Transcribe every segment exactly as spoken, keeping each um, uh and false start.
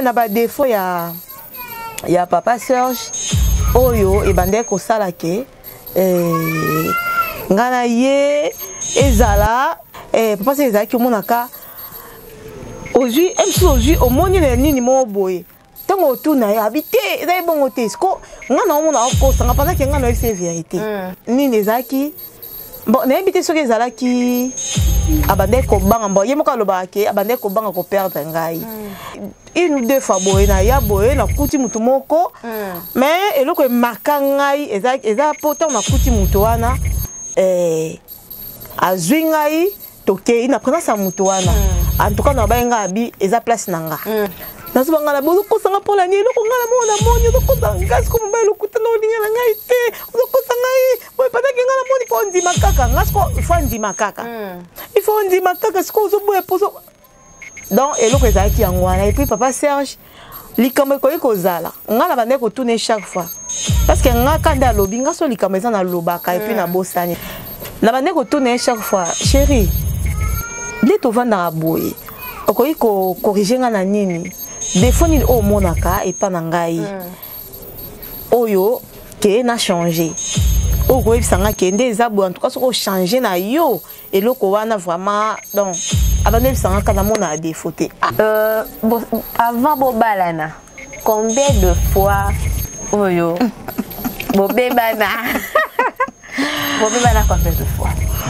na ba défaut ya ya papa Serge oyo e bande ko sala ke eh ngana ye ezala eh papa Serge ezaki monaka aujourd'hui M C aujourd'hui au moni le nini mo boye tango otuna ya habité ezali bongo te sko ngana omona ko sanga pendant que ngana c'est vérité nini ezaki bon na habité soki ezalaki abande ko banga mbo ye moka lobaki abande ko banga ko perdre ngai une ou deux fois boye na ya boye na kuti mutu moko mais eloko e marka ngai eza eza pourtant na kuti mutu wana eh azwi ngai toke ina présence ya mutu wana en tout cas na bayenga abi eza place nanga nazo ngala bozo ko sanga pola ni eloko ngala mona moni ko sanga ko mba eloko tano lingala ngai te ko sanga boye pataki ngala moni po ndima kaka ngasko il faut ndima kaka il faut ndima kaka sko zo boye pozo donc eloko ezaki yango wana et puis papa Serge likambo ko ekozala ngala bande ko tourner chaque fois parce que ngaka nda lobi ngaso likambo eza na lobaka et puis na bosani na bande ko tourner chaque fois chérie dès to vanda boye okoyi ko corriger nga na nini défaut ni o monaka et pas na ngai oyo ke na changer o ko ebisanga ke nde ezabo en tout cas ko changer na yo eloko wana vraiment donc abandé bisanga kana mona défaut te euh bon, avant bobalana combien de fois oyo bobebana bobebana combien de fois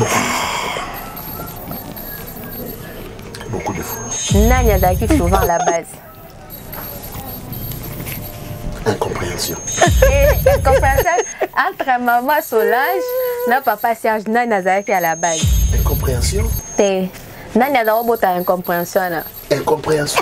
beaucoup de fois nani azalaki souvent à la base incompréhension. Et incompréhension entre maman Solange et papa Serge, nani azalaki à la base. Incompréhension. Te nani azalaki incompréhension là. Incompréhension.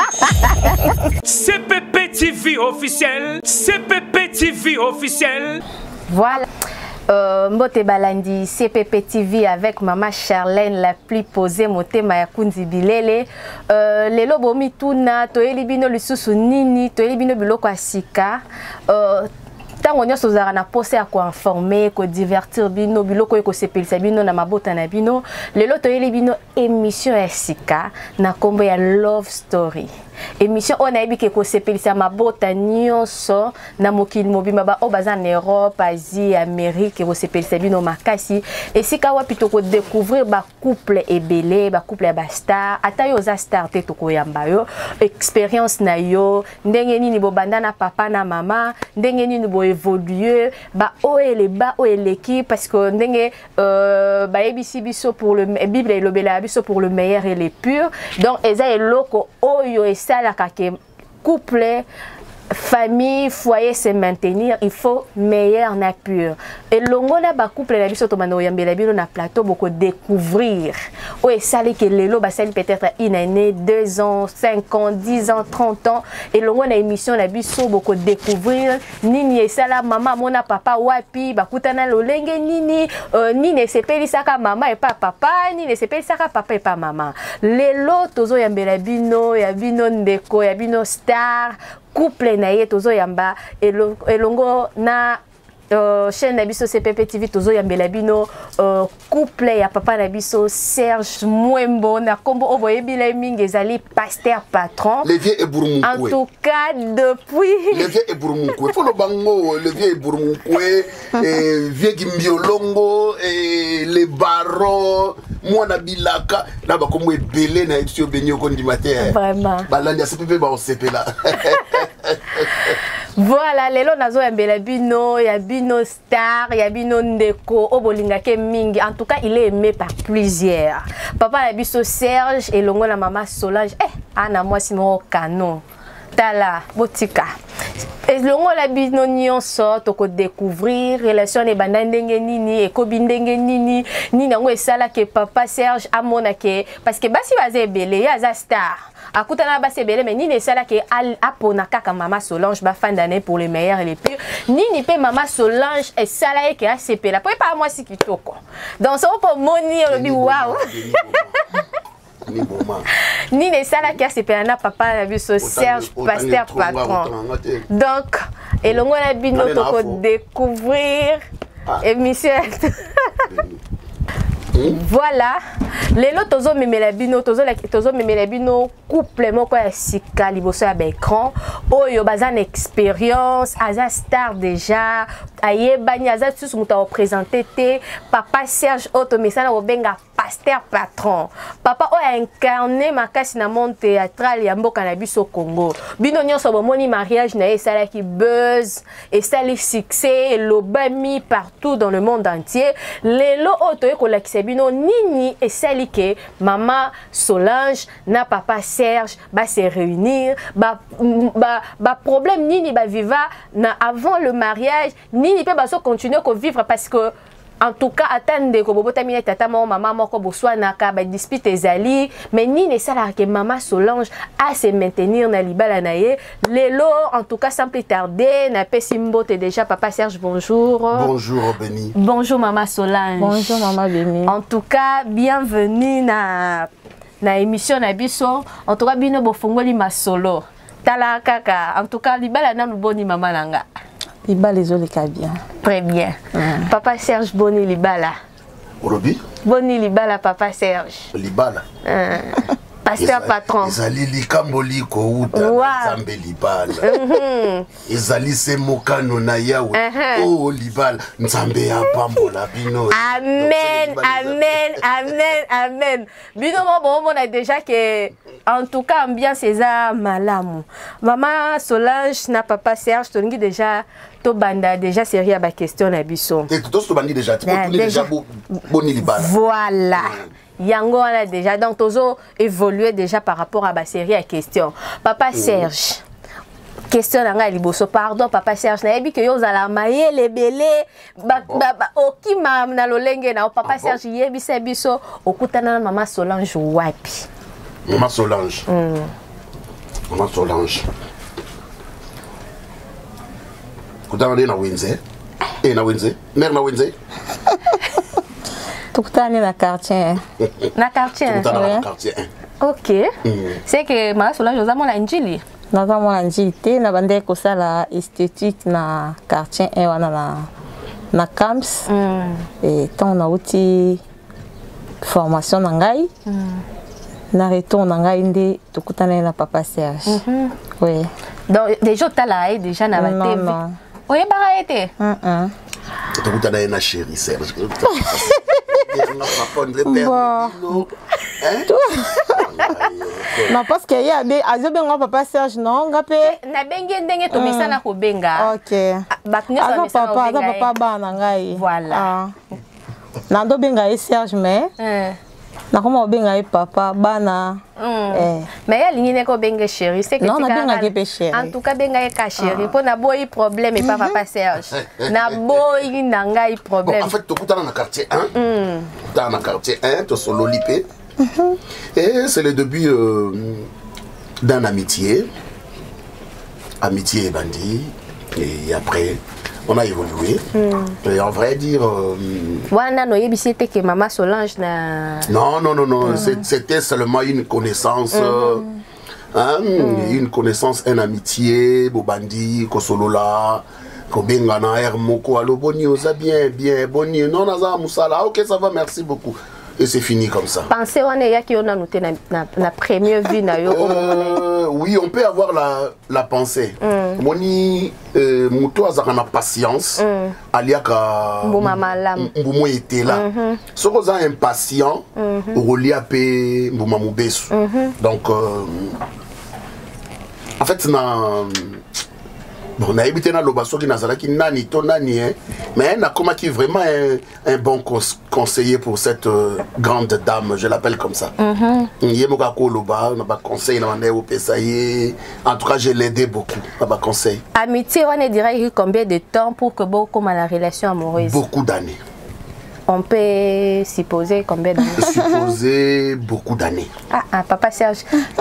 C P P T V officiel, C P P T V officiel. Voilà. Euh, Mbote Balandi, C P P T V avec maman Charlène, la plus posée, moté Mayakundi Bilele. Euh, Lelo bomi tuna, toeli bino lisusu nini, toeli bino biloko asika. Euh, Tant on y a chose à poser à quoi informer, quoi divertir bino, biloko ko sepelisa bino na mabota na bino. Lelo toeli bino émission asika na kombo ya Love Story. Émission on a ébi ko sepelisa mabota nyonso na mokili mobima ba o baza en Europe, Asie, Amérique ko sepelisa bino makasi. Et si ka wapi to ko découvrir ba couple ebele, ba couple ba star, ata yo za star te to ko yamba yo, expérience na yo, ndenge nini bo banda na papa na mama, ndenge nini bo évoluer, ba o et les bas o et l'équipe parce que ndenge euh ba ebisi biso pour le Bible et lobela biso pour le meilleur et le pur. Donc eza eloko oyo et ça la couple famille foyer se maintenir il faut meilleur na pur et longo na ba couple la biso to mano yambela bino na plateau beaucoup découvrir o et ça que lelo ba sali peut-être une année deux ans cinq ans dix ans trente ans et longo na émission la biso beaucoup découvrir nini et ça la maman mona papa wapi ba kutana lolenge nini euh, nini sepeli saka mama et pas papa nini sepeli saka papa et pas maman lelo tozo yambela bino ya bino ndeko ya bino star couple na ye tozo yamba elongo na euh, chaîne na biso C P P T V tozo yambela bino euh, couple ya papa na biso Serge Mwembo na kombo oboye bila mingi ezali pasteur patron Levier et Bourmoukwe. En tout cas depuis Levier et Bourmoukwe faut le bango Levier et Bourmoukwe et vieux Gimbiolongo et les barons moi na bilaka na ba kombo ebele na etio benyo kondi matin vraiment balandi C P P ba on C P là. Voilà, lelo nazo yambela bino, ya bino star, ya bino ndeko, obolinga ke mingi. En tout cas, il est aimé par plusieurs. Papa la biso Serge et longo la maman Solange. Eh, ana moi si mon canon. Tala, botika. Et longo la bino nyonso to ko découvrir relation ne banda ndenge nini e ko bindenge nini ni nango esala ke papa Serge amona ke parce que basi baze belé ya za star. Akutana basi belé mais ni ne sala ke al apona kaka mama Solange ba fin d'année pour les meilleurs et les pires ni ni pe mama Solange et sala ke A C P la pas moi si kitoko donc ça pour moni le bi waouh ni ne sala ke A C P na papa la biso Serge pasteur patron donc et longo la bino to ko découvrir émission Voilà. Lelo tozo memela bino tozo tozo memela bino couple moko ya sika liboso ya écran oyo bazana expérience aza star déjà ayebani aza susu muta représenter te papa Serge Otto mesana obenga pasteur patron papa oyo incarné makasi na monde théâtral ya mboka na biso Congo bino nyonso bomoni mariage na esala ki buzz et sali succès lobami partout dans le monde entier lelo oto ekolakisa bino nini esali ke mama Solange na papa Serge ba se réunir ba ba, ba problème nini ba viva na avant le mariage nini pe ba so continuer ko vivre parce que en tout cas attendre ko bobota mine tata maman moko boswana ka ba dispute ezali mais nini sala ke mama Solange a se maintenir na libala na ye lelo en tout cas sans plus tarder na pesi mbote déjà papa Serge bonjour. Bonjour Béni. Bonjour maman Solange. Bonjour maman Béni. En tout cas bienvenue na na émission na biso en tout cas bino bofongoli masolo tala kaka en tout cas libala na boni mama nanga. Libala ezoleka bien. Très bien. Mm. Papa Serge Boni Libala. Olobi? Boni Libala, Papa Serge. Libala. Mm. Pasteur patron. Ezali likamboli ko uta Nzambe Libala. Ezali se mokano na yawe. Oh Libala Nzambe ya pambola bino. Amen, amen, amen, amen. Bino bon on a déjà que en tout cas ambiance eza malamu. Maman Solange na papa Serge tongi déjà to banda déjà série à ba question na biso. Et tout to bandi déjà, tu peux déjà Boni Libala. Voilà. Yango on a déjà donc tozo évolué déjà par rapport à ma série à question. Papa Serge. Mm. Question nanga liboso pardon papa Serge na yebi que yo zala maye lebele ba ba okima na lolenge na papa ah, Serge yebi se biso okutana na mama Solange wapi. Mama Solange. Mm. Mama Solange. Kutana na Wenze. Eh na Wenze. Mère na Wenze. Tukutane na quartier. Na quartier. Tukutane na quartier. OK. Mm. C'est que mama Solange oza mona njili. Naza mona njili te na bande ko sala esthétique na quartier un wana na na camps. Mm. Et tant na uti formation na ngai. Mm. Na retour na ngai nde tukutane na papa Serge. Mm -hmm. Oui. Donc déjà tala déjà na ba T V. Oye ba été. Mm. Tukutane na chérie Serge. Bon. Non parce que y a des azobenga papa Serge non ngapé na bengi ndenge to misana ko benga. OK. Baknya so misana papa za papa bana ngai. Voilà. Na ndo benga e Serge mais. Eh. Na comment benga e papa bana. Eh. Mais ya lingine ko benga chérie, c'est que non na benga ke chérie. En tout cas benga e ka chérie, pour na boy problème et pas papa Serge. Na boy na ngai problème. En fait to kutana na quartier un. Mm. Dans le quartier un, to solo lipé. Et c'est le début euh, d'une amitié. Amitié et bandit. Et après, on a évolué. Mm. Et en vrai dire... Wana no yebisete que maman Solange na... Non, non, non, non. Mm. C'était seulement une connaissance. Mm. Euh, hein, mm. Une connaissance, une amitié. Bobandi, Kosolola. Kobengana, Hermoko, alo boni, oza bien, bien, boni. Non, naza musala. Ok, ça va, merci beaucoup. Et c'est fini comme ça. Pensez on est qui on a noté la première vie na yo. Euh, oui, on peut avoir la la pensée. Mm. Moni euh, muto azaka na patience. Mm. Aliaka mbuma malam. Mbumo était là. Ce qu'on a impatient, relia pe mbuma mubesu. Donc euh, en fait na bon, on a habité dans l'Obasso qui n'a nani to nani, hein. Mais elle a comme qui vraiment un, un bon cons conseiller pour cette euh, grande dame, je l'appelle comme ça. Il y a mon loba, on a pas conseil, on a au Pessaye. En tout cas, je l'ai aidé beaucoup, on a pas conseil. Amitié, on est dirait combien de temps pour que beaucoup comme la relation amoureuse? Beaucoup d'années. On peut supposer combien d'années? Supposer beaucoup d'années. Ah, ah, papa Serge.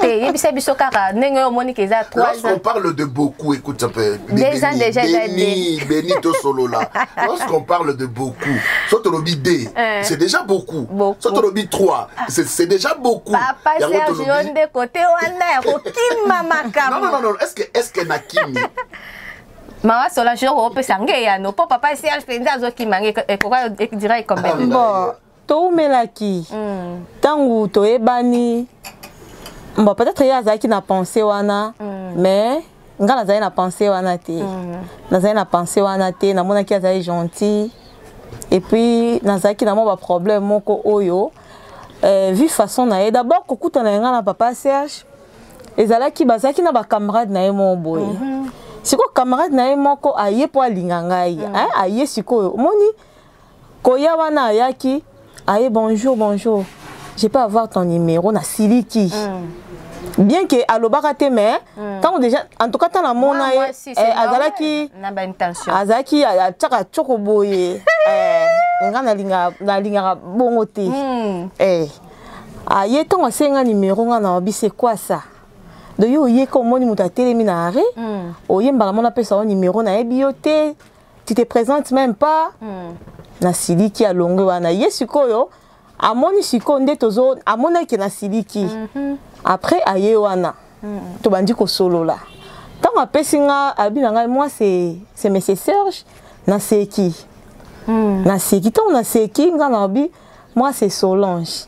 Lorsqu'on parle de beaucoup, écoute un peu. Des ans déjà. Béni, béni to solo là. Lorsqu'on parle de beaucoup, soit on dit deux, c'est déjà beaucoup. Soit on dit trois, c'est déjà beaucoup. Papa Serge, on de côté, on a non, non, non, est-ce que est-ce que Nakimi Maman Solange on peut s'engager no papa Serge penza zo ki mangi e ko dira comme bon to umelaki Mm. tangu to ebani bon peut-être ya zaki na pensée wana mais nga nazali na pensée wana te nazali na pensée wana te namonaki azali gentil et puis nazalaki na mwa ba problème moko oyo euh, vu façon na ye d'abord kokutana nga na papa Serge ezalaki bazalaki na ba camarade na ye mo boye siko camarade na ye moko aye po alinga ngai hein aye siko moni koya wana ayaki aye bonjour bonjour je peux avoir ton numéro na siliki bien que alobaka te mais tant déjà en tout cas tant la mona ye azalaki na ba intention azalaki ataka choko boye eh nga na linga na linga bongo te eh aye tant asenga numéro nga na obi c'est quoi ça de yo ye ko moni muta telemi na arrêt oye mbala mona pesa numéro na ebiote tu te présentes même pas na siliki alonge wana ye sikoyo amoni siko nde tozo amona ke na siliki après aye wana to bandi ko solo là tant apesi nga abina ngai moi c'est c'est monsieur Serge na seki na seki tant na seki nga na bi moi c'est Solange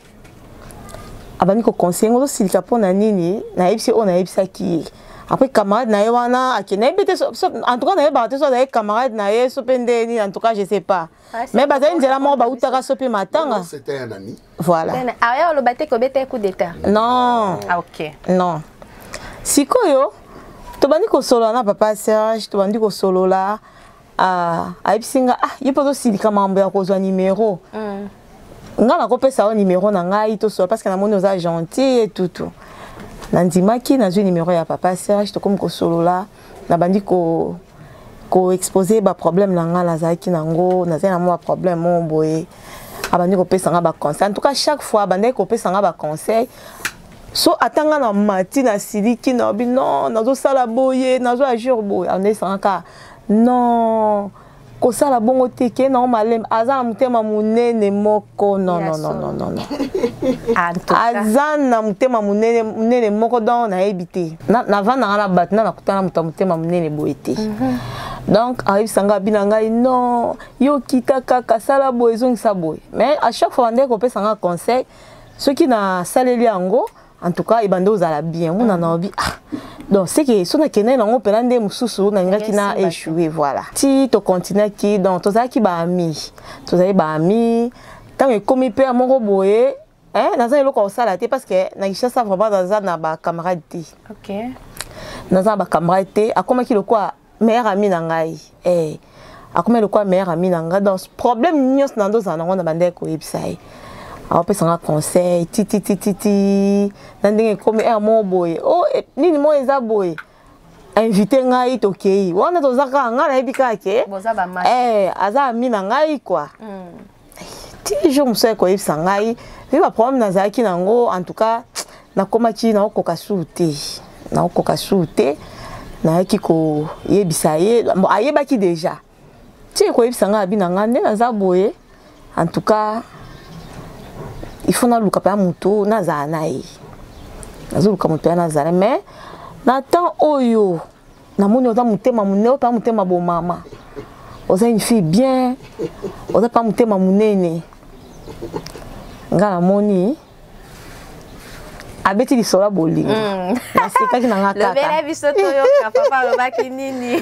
abani ko conseiller ngo silika pona nini na ebisi on a ebisa ki après camarade na ye wana akena ebete en tout cas na ye ba te so na camarade na ye so pende ni en tout cas je sais pas mais bazali nzela mo ba utaka so pe matanga c'était un ami voilà ah ya lo bate ko bete coup d'état non ah ok non sikoyo to bandi ko solo na papa Serge to bandi ko solo la ah ayisinga ah yepo to silika mambo ya kozwa numéro nga na kopesa o numéro na ngai to so parce que na moni oza gentil et tout tout nandimaki nazwi numéro ya papa Serge to comme ko solo la na bandi ko ko exposer ba problème na nga nazaki nango nazali na mo problème mo boye abandi ko pesa nga ba conseil en tout cas chaque fois bandi ko pesa nga ba conseil so atanga na mati na siliki na bi non nazo sala boye nazo agir boye on est sans cas non ko sala bongo teke na malem azana mutema munene moko non non non non non non azana mutema munene munene moko don na ebité na na vana na bat na nakutana mutema munene boete donc arrive sanga bina ngai non yo kita kaka sala boye zongisa boye mais à chaque fois ndeko pesa nga conseil ceux qui na saleli yango en tout cas ibande ozala bien on en a envie ah donc c'est que son akene na ngo pelande mususu na ngaki na échoué voilà ti to continuer ki donc to za ki ba ami to za ba ami tant que comme pe amoko boye hein na za eloko osala te parce que na kisha ça vraiment dans za na ba camarade te ok na za ba camarade te akoma ki le quoi meilleur ami na ngai eh akoma le quoi meilleur ami na ngai donc problème nyos na ndo za na ngona bande ko ebisai a pesa nga conseil ti ti ti ti ti ndenge comme un mo boy oh nini mo eza boy invité ngai to kei wana to zaka nga na ebika ke eh aza mi na ngai quoi ti jo mso ko ebisa ngai vi ba problème na zaki nango en tout cas na komaki na okoka sute na okoka sute na ki ko yebisa ye ayebaki déjà ti ko ebisa nga bi na ngande na za boye en tout cas il faut na luka pa muto na za nai nazo luka muto na za mais na temps oyo na moni oza mutema munene pa mutema bo mama oza une fille bien oza pa mutema munene nga na moni abeti li sola bolingo na sika ki na nga kaka le bela bisoto yo ka papa robaki nini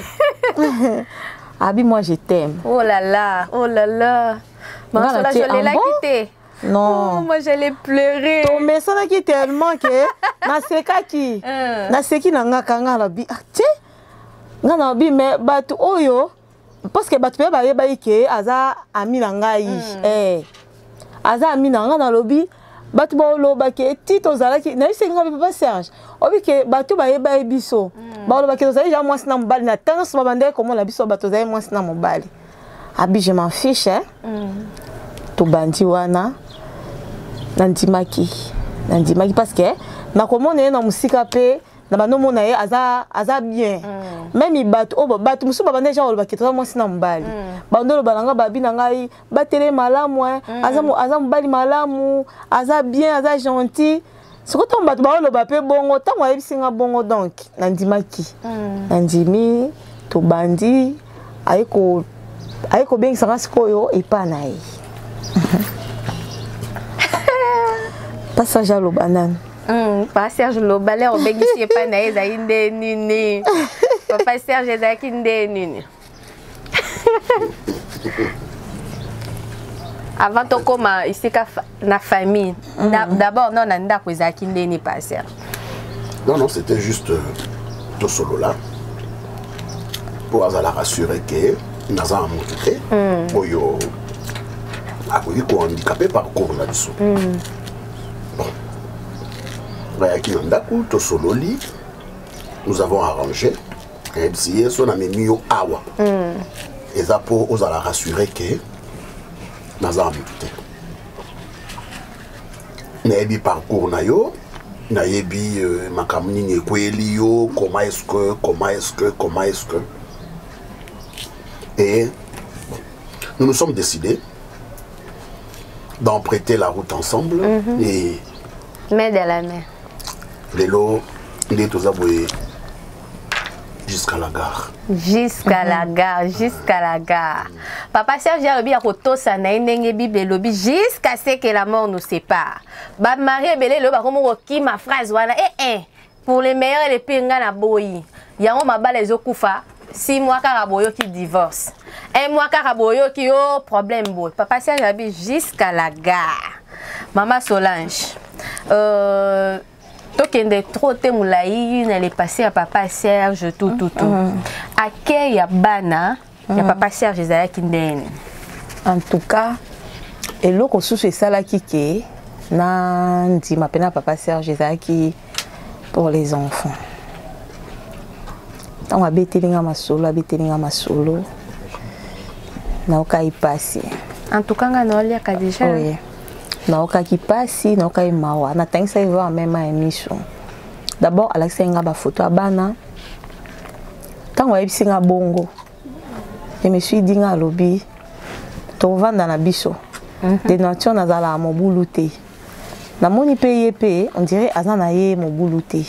abi moi je t'aime oh là là oh là là maman sola je l'ai la quitté. Non. Oh, moi j'allais pleurer. Mais ça qui tellement que na seka ki na seki na nga kanga la bi ah tiens nga na bi mais batu oyo parce que batu ba ba ke aza ami na ngai eh aza ami na nga na lobi batu ba lo ba ke tito zala ki na isenga papa Serge obi ke batu ba ba biso ba lo ba ke zala ja moi na mbali na tendance ba bande comment la biso batu zala moi na mbali abi je m'en fiche hein to bandi wana nandimaki nandimaki parce que na komona na musika pe na banomo na ye aza aza bien même ibatu o batu musu ba bande genre ba kitwa mo sina mbali bandolo balanga babi na ngai batele malamu aza aza mbali malamu aza bien aza gentil soko to batu ba lo ba pe bongo tango ayebisinga bongo donc nandimaki nandimi to bandi ayeko ayeko bengisa ngasikoyo epa na ye Passage à l'eau banane. Papa Serge Lobalé au béguissier pas naïs à inde nini. Papa Serge est à inde nini. Avant de commencer ici na famille. D'abord non nanda ko za inde ni pas Serge. Non non, c'était juste euh, tout solo là. Pour la rassurer que nous avons montré. Oyo a eu ko handicapé par cours là-dessous. Bon. Nous avons arrangé et si on a mis mieux awa et ça pour aux la rassurer que nous avons tout mais bi parcours na yo na yebi makamni ni kweli yo comment est-ce que comment est-ce que comment est-ce que et nous nous sommes décidés d'emprunter la route ensemble mm-hmm. et main de la main. Lélo, il est aux aboués jusqu'à la gare. Jusqu'à la gare, jusqu'à la gare. Papa Serge a dit que jusqu'à ce que la mort nous sépare. Ba Marie Belé le ba comme qui ma phrase voilà eh eh pour les meilleurs et les pires na boyi. Yango maba les okufa six mois karaboyo qui divorce. Un mois karaboyo qui au problème boy. Papa Serge a dit jusqu'à la gare. Maman Solange. Euh tokende trop te moulaï n'allait passer à Papa Serge tout tout tout. À quel ya bana ya Papa Serge Isaac Kindeni. En tout cas, et l'autre sous c'est ça là qui est na dit ma peine à Papa Serge Isaac pour les enfants. On va bêter les gamins solo, bêter les gamins solo. Na oka y passer. En tout cas, on a eu à déjà. Oui. Na oka qui passe, na oka y mawa. Na tant que ça y va même à émission. D'abord, Alex nga ba photo à bana. Tant on y singa bongo. Je me suis dit nga lobby. To vanda na biso. De nature na zala mobuluté. Na moni paye paye, on dirait azana ye mobuluté.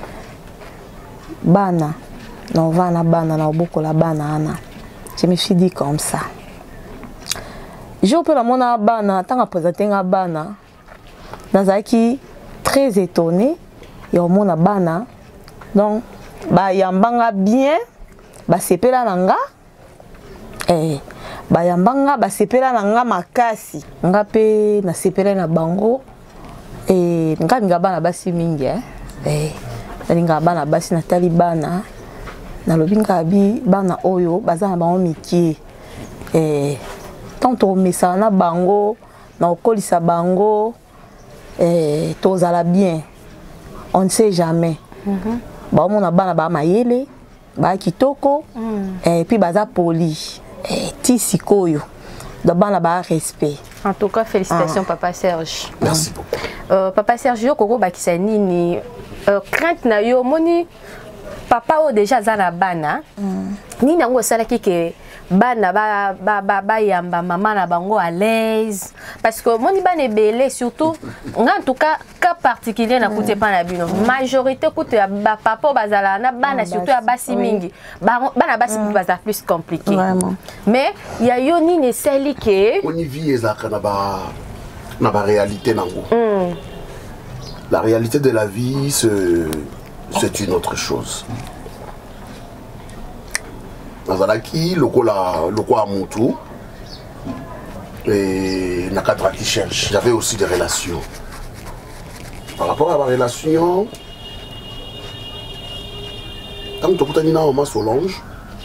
Bana. Na vana bana na oboko la bana ana. Je me suis dit comme ça. Je peux la mona bana, tant à présenter un bana, nazaki très étonné, et au mona bana, donc ba yambanga bien, ba sepela nanga, eh, ba yambanga ba sepela nanga makasi, nga pe na sepela na bango, et nga nga bana basi mingi, eh, nga bana basi na talibana, na lobinga bi bana oyo, baza na bango miki, eh. Tant on met ça na bango, na okolisa bango, eh, tozala bien. On ne sait jamais. Ba on a bana ba mayele, ba kitoko, et puis baza poli, eh, ti sikoyo. Da bana ba respect. En tout cas, félicitations ah. Papa Serge. Merci beaucoup. Euh, Papa Serge yo koko ba kisani ni euh, crainte na yo moni papa o déjà za na bana. Ni nango sala ki bana ba ba ba ba yamba maman na bango à l'aise parce que moni bana belé surtout en tout cas cas particulier na côté pas na bino majorité côté ba papa bazala na bana surtout à basi mingi bana basi baza plus compliqué vraiment mais il y a yoni ne seli que on y vit ezaka na ba na ba réalité nango la réalité de la vie c'est une autre chose. Nazalaki, le quoi à Moutou, et Nakadra qui cherche. J'avais aussi des relations. Par rapport à ma relation, quand tu as dit Maman Solange,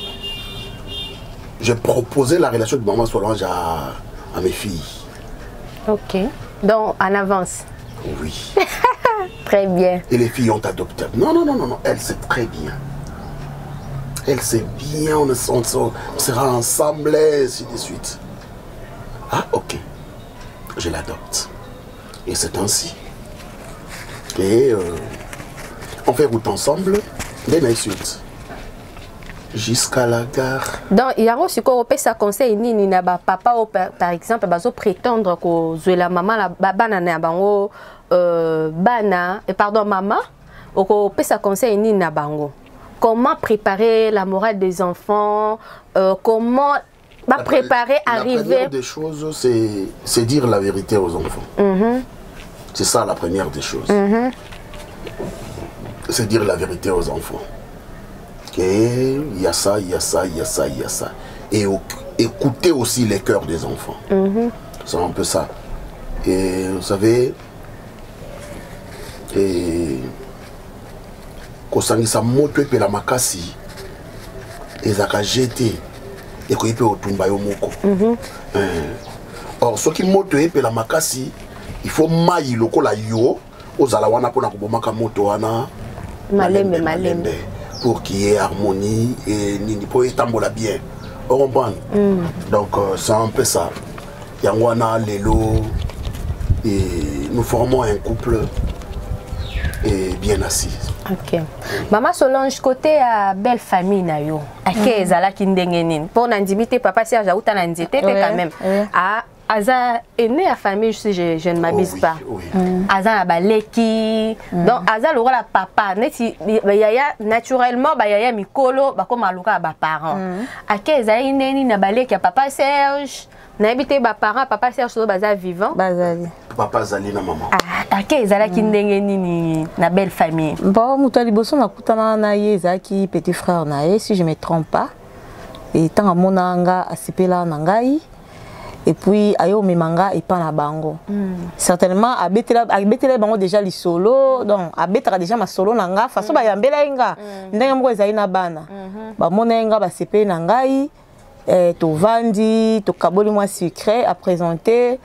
j'ai proposé la relation de Maman Solange à, à mes filles. Ok. Donc en avance. Oui. Très bien. Et les filles ont adopté. Non, non, non, non, non. Elle, c'est très bien. Elle sait bien, on, on, on sera ensemble, et ainsi de suite. Ah, ok. Je l'adopte. Et c'est ainsi. Et euh, on fait route ensemble, dès la suite. Jusqu'à la gare. Donc, il y a aussi qu'on peut ça conseil ni ni na ba papa ou par exemple bazo prétendre que je la maman la bana na bango euh bana et pardon maman ou qu'on peut ça conseil ni na bango. Comment préparer la morale des enfants, euh, comment bah, préparer, la arriver... La première des choses, c'est dire la vérité aux enfants. Mm-hmm. C'est ça la première des choses. Mm-hmm. C'est dire la vérité aux enfants. Et il y a ça, il y a ça, il y a ça, il y a ça. Et au, écouter aussi les cœurs des enfants. Mm-hmm. C'est un peu ça. Et vous savez, et kosangisa moto epe la makasi ezaka jeté et ko epe otumba yo moko. Mm-hmm. Or ce qui moto epe la makasi, il faut mayi lokola yo ozala wana pona kobomaka moto wana malembe malembe pour qu'il y ait harmonie et nini pour etambola bien. On comprend. Mm. Donc euh, c'est un peu ça. Yangwana lelo et nous formons un couple et bien assis. Ok. Maman Solange, côté à belle famille na yo. Ake ezala kindengenin. Pour n'indimiter papa Serge Aouta n'indité quand même. Ah, Aza est né à famille si je, je ne m'abuse oh, oui, pas. Oui. Mm. Aza a baleki. Mm. Donc Aza le rôle à papa. Neti yaya naturellement ba yaya mikolo ba comme aluka ba parents. Mm. Ake ezala neni na baleki à papa Serge. N'habité ba parents papa Serge so baza vivant. Bazali. Papa Zali na maman. Ah, ake ezala kindenge nini na belle famille. Bon, muto liboso na kutana na ye ezaki petit frère na ye si je me trompe pas. Et tant à monanga asipela na ngai. Et puis ayo memanga et pas na bango. Mm. Certainement abetela abetela bango déjà li solo donc abetaka déjà ma solo na nga façon ba yambela nga ndenge moko ezali na bana. Ba monenga ba sepe na ngai eh to vandi to kaboli moi secret à présenter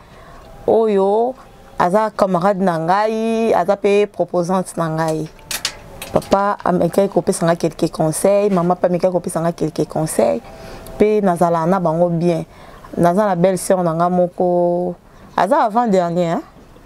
oyo aza camarade na ngai aza pe proposante na ngai. Papa ameka ko pesa quelques conseils, maman pa ameka ko pesa quelques conseils pe nazala na bango bien. Naza la belle sœur nanga moko aza avant dernier hein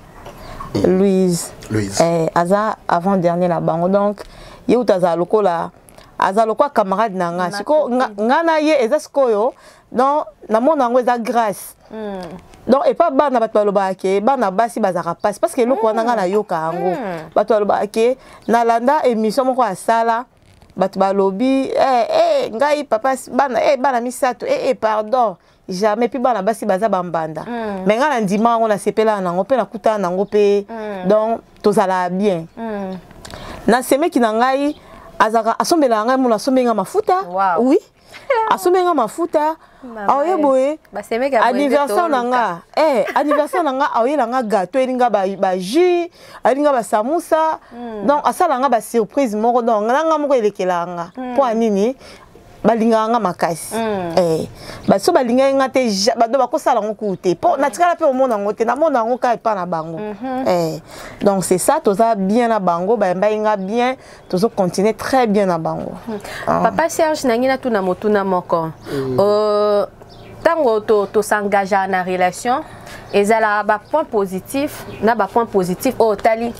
mm. Louise Louise eh aza avant dernier la bango donc ye utaza lokola aza lokola camarade nanga siko nga na ye eza sikoyo donc na mona ngo eza grâce mm. Donc et pas bana bato baloba ke bana basi bazaka passe parce que loko mm. nanga na yoka yango mm. bato baloba ke na landa émission moko asala bato balobi eh eh ngai papa bana eh bana misato eh eh pardon jamais puis bana basi baza bambanda mm. mais ngana ndima on a sepela nango pe na kuta nango pe mm. donc tozala bien mm. na seme ki na ngai azaka asombela ngai mona sombenga mafuta wow. Oui asomenga mafuta aoye boye anniversaire nanga eh anniversaire nanga aoye langa gâteau elinga ba ba jus elinga ba samusa mm. Donc asala nga ba surprise moko donc nanga moko elekelanga mm. Po anini balinga nga makasi mm. Eh ba so balinga nga te ba do ba ko sala ngo te po na tikala pe o mona ngo te na mona ngo ka pa na bango mm -hmm. Eh donc c'est ça toza bien na bango ba mbainga bien tozo continuer très bien na bango mm. Ah. Papa Serge nangina tu na motuna moko mm. euh tango to to s'engage na relation ezala ba point positif na ba point positif o tali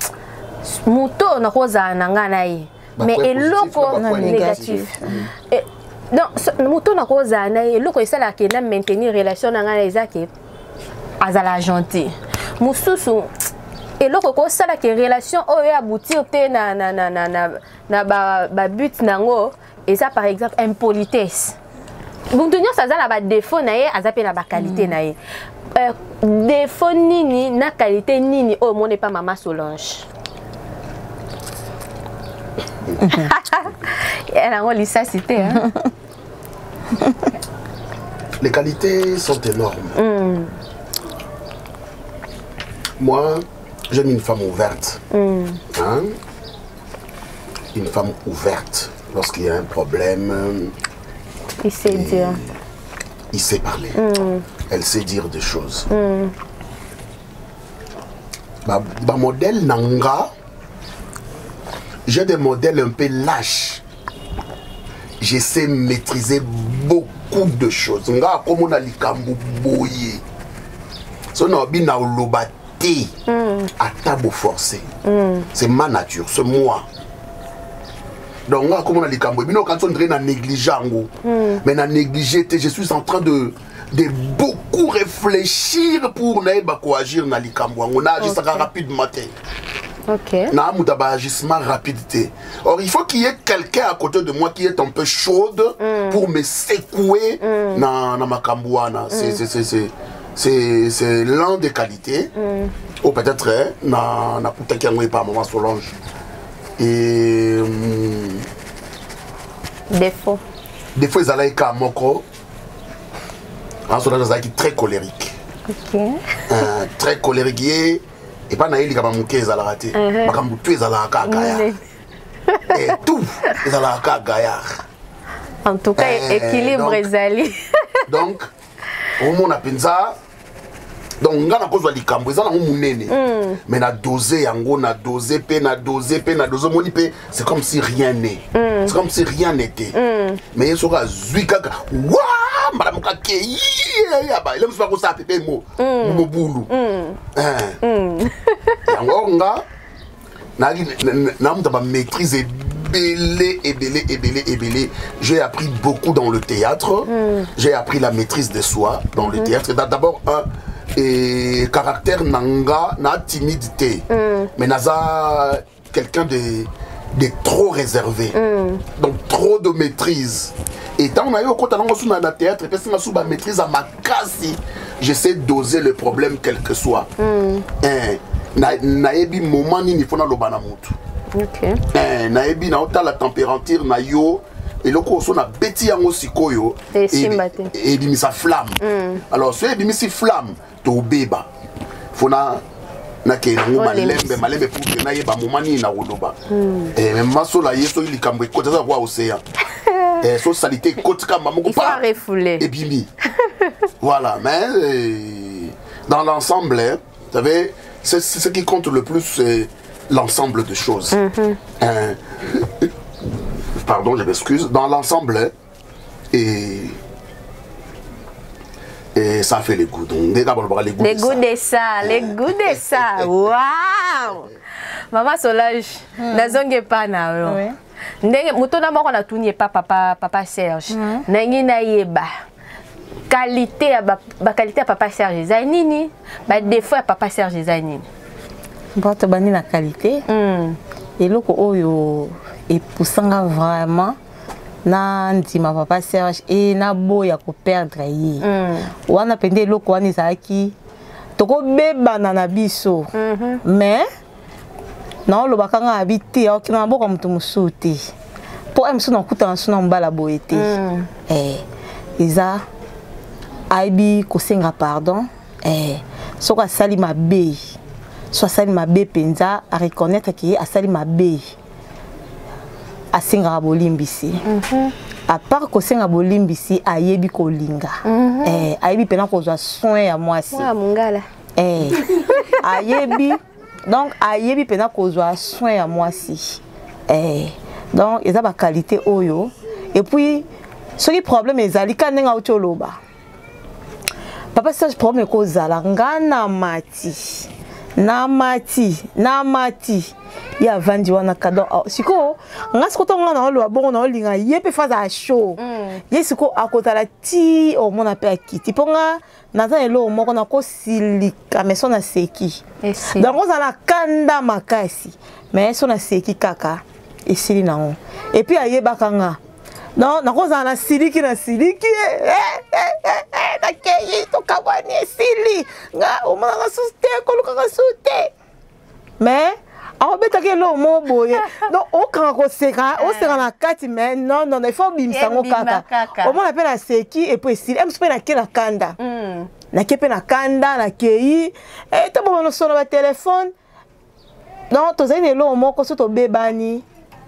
muto na koza nanga nayi mais eloko négatif et non muto na koza na eloko esala ke na maintenir relation nanga na ezake azala gentil mususu eloko ko sala ke relation o ya aboutir te na na na na na, na ba, ba but nango eza par exemple impolitesse. Donc ça a ba défaut na ye azape na ba qualité na ye. Euh, défaut nini na qualité nini oh mon n'est pas maman Solange. Elle a envie ça citer hein. Les qualités sont énormes. Mm. Moi, j'aime une femme ouverte. Mm. Hein? Une femme ouverte. Lorsqu'il y a un problème, il sait dire. Il sait parler. Mm. Elle sait dire des choses. Mm. Bah, bah, modèle Nanga, j'ai des modèles un peu lâches. J'essaie de maîtriser beaucoup de choses. Nga comme on a likambu boye. So na bi na olobate à table forcé. C'est ma nature, c'est moi. Donc nga comme on a likambu bino quand on na négligeant mais na négligé je suis en train de de beaucoup réfléchir pour na ba ko agir na likambu on a agir ça rapidement. Ok. Na un agissement rapidité. Or il faut qu'il y ait quelqu'un à côté de moi qui est un peu chaude mm. pour me secouer mm. na na makambouana. C'est mm. c'est c'est c'est l'un des qualités. Mm. Ou peut-être, na na puta qui a par Maman Solange. Et hum, défaut. Défaut, ils allaient à Moko. En Solange, ils très colérique. Ok. Euh, très colérique. Et pas naïli comme Mouké, ils allaient rater. Comme tout, ils allaient à Gaillard. Et tout, ils allaient à Gaillard. En tout cas, euh, équilibre Zali. Donc, au monde a pensa. Donc, on a cause de likambo, ils ont munene. Mais na dosé, yango na dosé, pe na dosé, pe na dosé, moni pe, c'est comme si rien n'est. C'est comme si rien n'était. Mais il sera zuikaka. Waouh, madame kake, ya ba, il aime pas ça pepe mo, mo boulou. Yango nga, na na na maîtriser belé et belé et belé et belé. J'ai appris beaucoup dans le théâtre. J'ai appris la maîtrise de soi dans le théâtre. D'abord un et caractère nanga na timidité mm. mais naza quelqu'un de, de trop réservé mm. donc trop de maîtrise et tant on a eu au côté dans le théâtre et sous ma maîtrise à ma casse j'essaie d'oser le problème quel que soit mm. eh, na naebi moment ni faut na lo bana mutu ok eh, naebi na ota la température na yo et le coup on a bêti en osikoyo et et bimi sa flamme mm. alors ce bimi si flamme to beba fona na ke ngo malembe malembe pour que na yeba momani na woloba et même masola yeso ili kambe ko tsa kwa océan et so salité côte kama moko pas refouler et bimi voilà mais euh, dans l'ensemble hein, vous savez c'est ce qui compte le plus c'est l'ensemble de choses mm-hmm. hein, pardon je m'excuse dans l'ensemble et et ça fait les goûts. Donc, les goûts, les goûts de ça, les goûts de ça. Waouh! Maman Solange, nazonge pas na. Ndenge mutona moko na tuni pa papa papa Serge. Nangi na yeba. Qualité ba ba qualité à papa Serge za nini? Ba défaut à papa Serge za nini? Bote bani na qualité. Et loko oyo et poussanga vraiment na ndima papa Serge et na boya ko perdre yi mm. wana pende loko wana izaki toko beba na na biso mm -hmm. mais na lo bakanga habité o kina boko mutu musuti po em suna kuta suna mbala boyete mm. eh iza aibi ko senga pardon eh soka sali mabe so sali mabe penza a reconnaître que a sali mabe asinga bolimbisi mhm à part ko singa bolimbisi ayebi ko linga eh ayebi pena ko zwa soin ya mwasi wa mungala eh ayebi donc ayebi pena ko zwa soin ya mwasi eh donc eza ba qualité oyo et puis ce qui problème ezali kanenga ucholoba papa Serge problème ko zala ngana mati na mati na mati ya vandi wana kado siko ngasiko to ngana lo bongo na linga yepe faza a show yesiko akotala ti o mona pe akiti ponga naza elo moko na ko silika mais sona seki donc on a kanda makasi mais sona seki kaka et sili nango et puis ayeba kanga non na ko na siliki na siliki eh eh na keyi to kabani sili nga o mona suste ko luka suste mais on beta ke lo mo boye donc o kan ko seka o seka na kati mais non non il faut bimisa ngo kaka o mona pe na seki et puis sili em pe na ke na kanda na ke pe na kanda na kei et to bo no solo ba téléphone non to zene lo mo ko soto bebani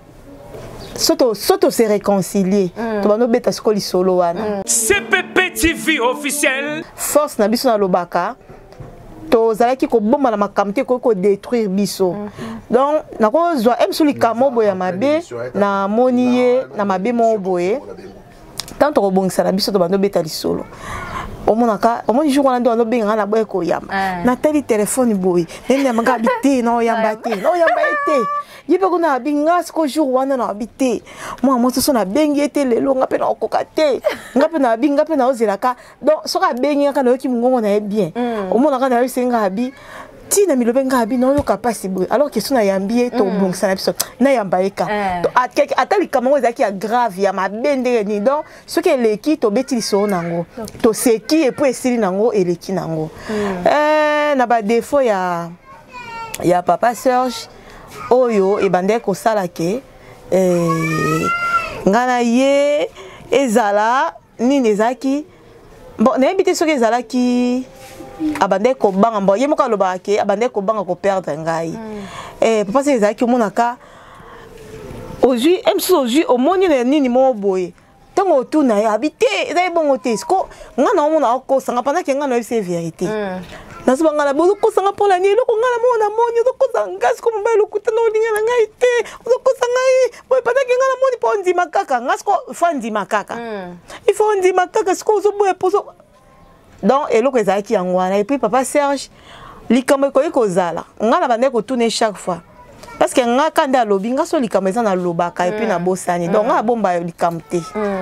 soto soto se réconcilier to ba no beta skoli solo wana C P P T V officiel force na biso na lobaka to zalaki ko bomba na makamte ko ko détruire biso donc na ko zwa em suli kamobo ya mabe na moniye na mabe mo boye tant ko bongisa na biso to ba no beta lisolo omonaka omoni jour wana ndo no benga na boye ko yamba na teli téléphone boye nene manga bité no yamba té no yamba té yipe ko na binga ko jour wana na bité moi moi so na bengi té lelo ngape na okoka té ngape na binga ngape na ozilaka donc so ka bengi ka na yoki mungongo na bien omonaka na yosenga abi tina milobe ngabi na yoka pasi boy alors que sona yambié to bongisa na biso na yambaeka ata likama ezaki ya grave ya mabende ni donc ce que leki to beti liso nango to seki et puis esili nango eleki nango eh na ba défaut ya ya papa Serge oyo ebande ko sala ke eh ngana ye ezala nini ezaki bon na ebité ce que ezala ki abande ko banga mbo ye moka loba ke abande ko banga ko perdre ngai eh papa c'est ça ki monaka aujourd'hui même si aujourd'hui au moni nini mo boye tango tu na ya habité ezai bongo te sko ngana omona ko sanga pendant que ngana c'est vérité na so ngana bozo ko sanga pour la nuit loko ngana mona moni ko sanga sko mba loko tano lingana ngai te ko sanga boye pendant que ngana moni po ndima kaka ngasko fa ndima kaka il faut ndima kaka sko zo boye poso. Donc, et l'autre est qui en et puis papa Serge, likambo ko ekozala. Nga na bande ko tourner chaque fois. Parce que nga kanda lobi nga so likambo za na lobaka et puis na bosani. Donc nga bomba likamte.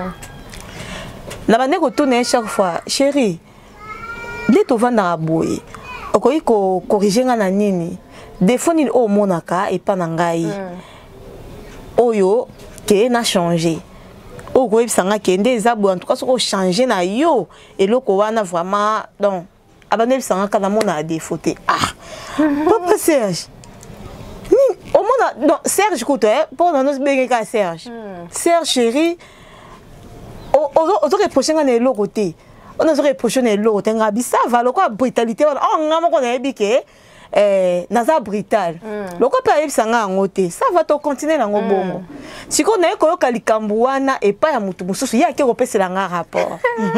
Na bande ko tourner chaque fois. Chérie, dès to vanda boye. Okoyi ko corriger nga na nini. Défaut ni o monaka et pas na ngai. Oyo ke na changer. Oh oui, ça n'a qu'un des abos en tout cas, ça changer na yo et le wana vraiment donc abandonner ça n'a qu'à mon a défauté. Ah, papa Serge. Ni au monde non Serge écoute pour nous bien qu'à Serge. Serge chéri. Au au au reprocher na l'autre côté. On a reproché na l'autre côté ngabi ça va le quoi brutalité. Oh ngamo ko na ebike. Eh, naza brutal. Mm. Loko pa yebisanga ngote. Ça va to continuer na ngobongo. Mm. Siko na yeko yoka likambu wana e pa ya mutu mususu ya ke kopesela nga rapport.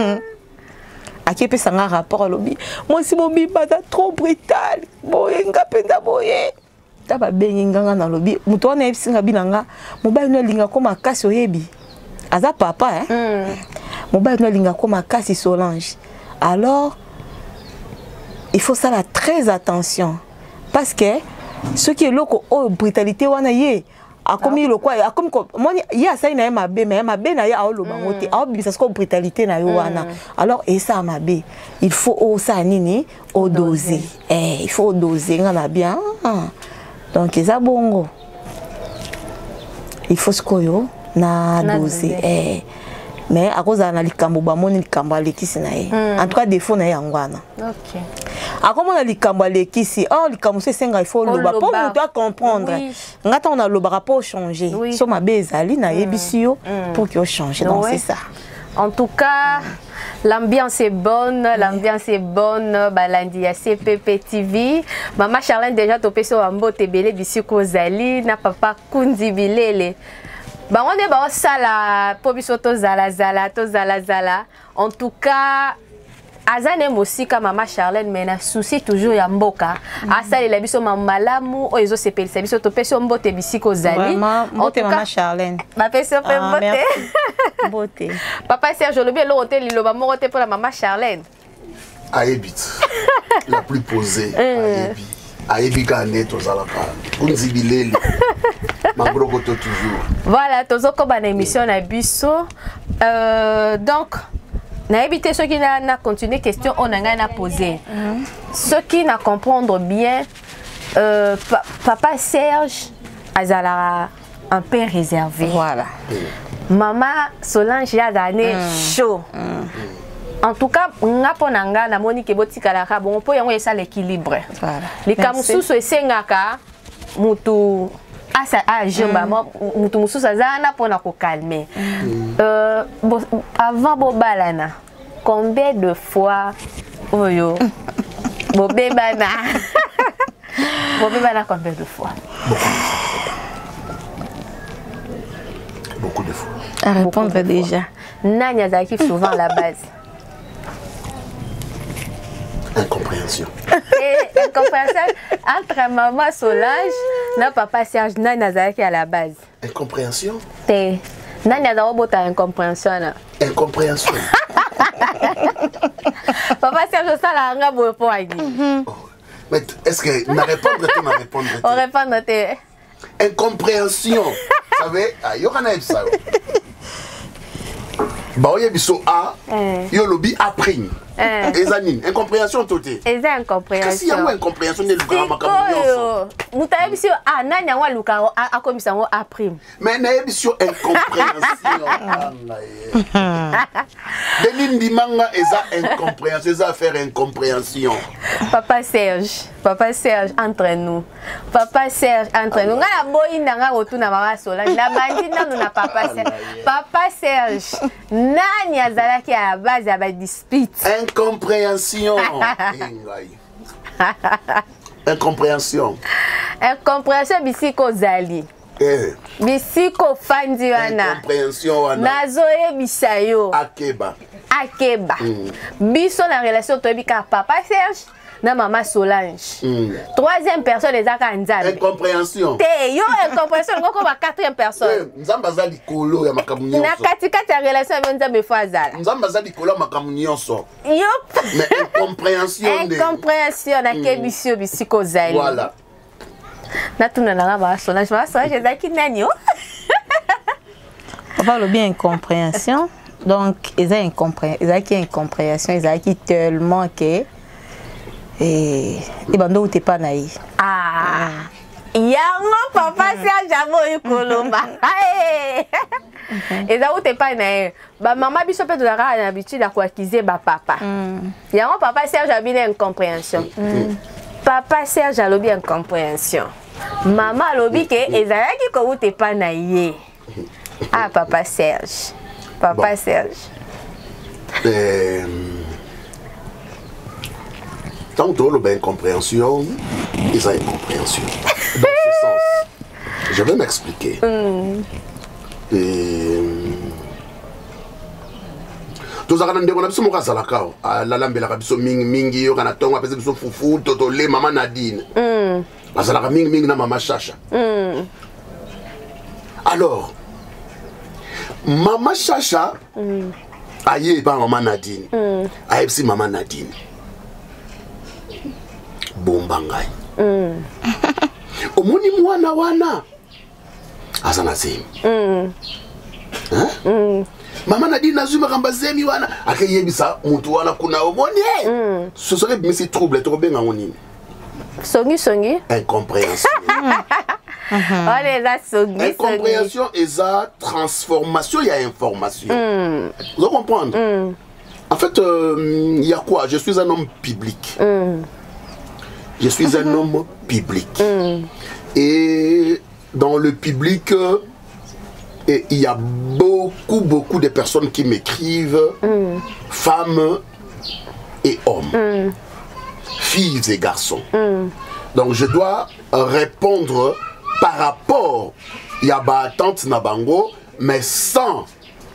Aki pesa nga rapport lobi. Moi si mo bi bata trop brutal. Boye nga penda boye. Ta ba bengi nganga na lobi. Mutu wana yebisinga binanga. Mobile no linga ko makasi oyebi. Aza papa hein. Mm. Mobile no linga ko makasi Solange. Alors il faut ça là très attention parce que ce qui est loco oh brutalité wana ye a commis le quoi a comme moi ya ça ina ma bé mais ma bé na ya a lo bangote a bisa ce brutalité na yo wana alors et ça ma bé il faut oh ça nini au doser eh il faut doser ngana bien donc ça bongo il faut ce koyo na doser eh mais à cause na likambo ba moni likambo alekisi na ye en tout cas défaut na yangwana OK a comment na likambo alekisi oh likambo c'est senga il faut loba pour nous doit comprendre ngata on a loba rapport changer so ma bezali na yebisio pour que change donc c'est ça en tout cas l'ambiance est bonne, l'ambiance est bonne. Balandi à C P P T V. Maman Charlène déjà topé sur Ambo Tebele bisiko zali na papa Kundi Bilele. Bah on est bah ça la pobiso to zala zala to zala zala. En tout cas, azane aussi comme maman Charlène mais na souci toujours ya mboka. Asa le biso mamalamu o ezo sepeli sa biso to peso mbote bisiko zali. En tout cas maman Charlène. Ba peso pe mbote. Mbote. Papa Serge lobi lo hotel lo ba morote pour la maman Charlène. Aebit. La plus posée. Aebit. Aebi kane to zalaka. Kunzi bilele. Toujours. Voilà, toujours comme une émission na biso. Euh, donc, na éviter ceux qui n'a continué question on a rien à poser. Ceux qui n'a comprendre bien, euh, pa papa Serge azala un peu réservé. Voilà. Maman Solange ya dané chaud. En tout cas, nga ponanga na moni ke botika la ka bon po yango esa l'équilibre. Voilà. Les kamususu esengaka mutu asa a jamba mutu mususu azana pona ko calmer. Euh avant bo balana, combien de fois oyo bo bebana bo bebana combien de fois? Beaucoup de fois. À répondre de déjà. Nanya zaki souvent à la base. Incompréhension. Et incompréhension entre maman Solange et papa Serge Nanya zaki à la base. Incompréhension? Té. Nanya zaki ta incompréhension là. Incompréhension. Papa Serge ça la nga bo po ayi. Mais est-ce que na répondre tu na répondre? On répond té. Incompréhension. Vous savez, yo kana ça. Ba oye biso a yo lobi après. eza nini incompréhension toté eza incompréhension kasi yango incompréhension ne lukaka makambo nyonso moto ayebi yo ah nani yango alukaka akomisa yango a prime mais nayebi yo incompréhension Denis Ndimanga eza incompréhension eza faire incompréhension Papa Serge Papa Serge entre nous Papa Serge entre nous ngana boyi nanga rotuna mama sola na bandi nanu na Papa Serge Papa Serge nani azalaki à la base ya ba dispute incompréhension incompréhension incompréhension bisiko zali eh bisiko fandi wana incompréhension wana nazoyebisa yo akeba akeba biso na relation toyebika Papa Serge na Mama Solange. Mm. Troisième personne, les Akanzal. Incompréhension. Te, yo, incompréhension, on va quatrième personne. Nzamba za likolo ya makamunyo. Na katika ta relation avec Nzambe Fazala. Nzamba za likolo makamunyo so. Yo. Mais incompréhension. Incompréhension na kebisio bisiko zali. Voilà. Na tuna na Mama Solange, Mama Solange zaki nani yo? On parle bien incompréhension. Donc, ils ont incompréhension, ils ont incompréhension, ils ont tellement que et et bando ou t'es pas naï. Ah. Yango Papa Serge jamo ikolomba. Et ça où t'es pas naï. Ba maman biso pe de la rare habitude à quoi acquiser ba papa. Yango Papa Serge a bien incompréhension. Papa Serge a bien incompréhension. Maman lobi que ezalaki ko où t'es pas naï. Ah Papa Serge. Papa bon. Serge. Euh... Tant que tu as incompréhension, ils ont incompréhension. Dans ce sens, je vais m'expliquer. Mm. Et... Tous les gens qui ont dit que salakao, la lambe la kabiso mingi mingi yo kana tonga pese biso fufu toto le mama Nadine. Mm. Azalaka mingi mingi na mama Chacha. Mm. Alors, Mama Chacha, mm. aye pas maman Nadine, mm. aye si maman Nadine. Bombangai. Mm. Omoni mwana wana. Asana zemi. Mm. Hein? Mm. Mama Nadine nazuma kamba zemi wana. Akayebisa mutu wana kuna omoni. Mm. Ce serait mais c'est trouble to benga ngoni. Songi songi. Incompréhension. Mm-hmm. Oh, les là, songi, incompréhension et ça transformation il y a information. Mm. Vous comprenez? Mm. En fait, il euh, y a quoi? Je suis un homme public. Mm. Je suis mm-hmm. un homme public. Mm. Et dans le public, il y a beaucoup, beaucoup de personnes qui m'écrivent, mm. femmes et hommes, mm. filles et garçons. Mm. Donc je dois répondre par rapport à la attente Nabango, mais sans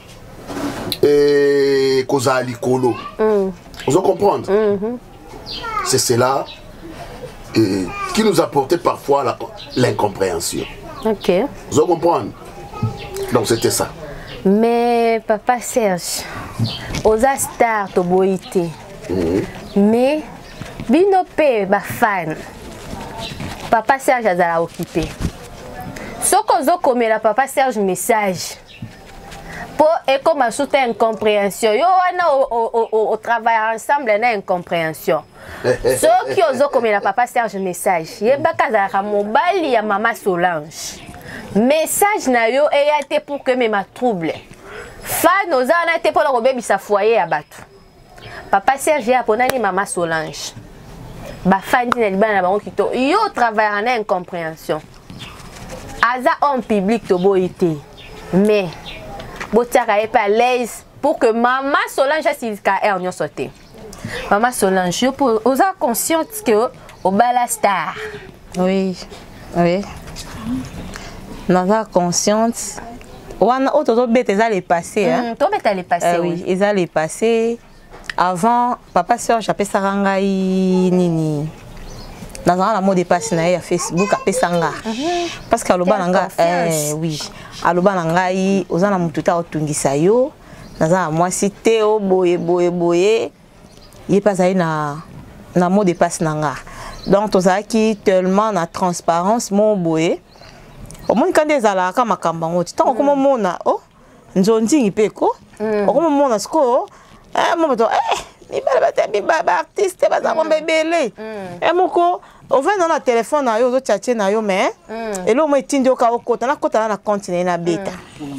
et causa likolo. Vous comprenez? Mm-hmm. C'est cela et, qui nous a porté parfois l'incompréhension. Ok. Vous comprenez? Donc c'était ça. Mais Papa Serge, aux stars to boité. Mm-hmm. Mais binope ma fan. Papa Serge a occupé. Ce qu'on a la Papa Serge message. Pour et comme a soutenu incompréhension. Yo on a au travail ensemble on a incompréhension. Ce qui ont comme la Papa Serge message. Yeba kazara mobile ya Mama Solange. Message na yo et été pour que me ma trouble. Fan oza na été pour le robe sa foyer à batu. Papa Serge a ponani Mama Solange. Ba fandi na libana na bango kito yo travail en incompréhension. Aza en public to boité. Mais botiaka est pas l'aise pour que Mama Solange s'ilka er nyo sauté. Mama Solange yo pour oza consciente que au bala star. Oui. Oui. Naza consciente. Wana auto bête ça les passé hein. To bête les passé oui, ils allaient passer. Avant, Papa Serge a fait ça nini. Dans un mot de passe na ya Facebook a fait ça parce que aloba nanga eh oui, aloba nanga i ozana mututa otungisa yo. Dans un moi cité o boye boye boye. Il pas ça na na mot de passe nanga. Donc to ça qui tellement na transparence mon boye. Au moins quand des ala ka makamba ngoti. Tant comme mona oh nzondi ipeko. Au comme mona sko eh moi eh ni belle batebi baba artiste baza ko bebele e moko on va dans la téléphone na yo zo tchatcher na yo mais et là moi etindi oka okota na kota na continue na beta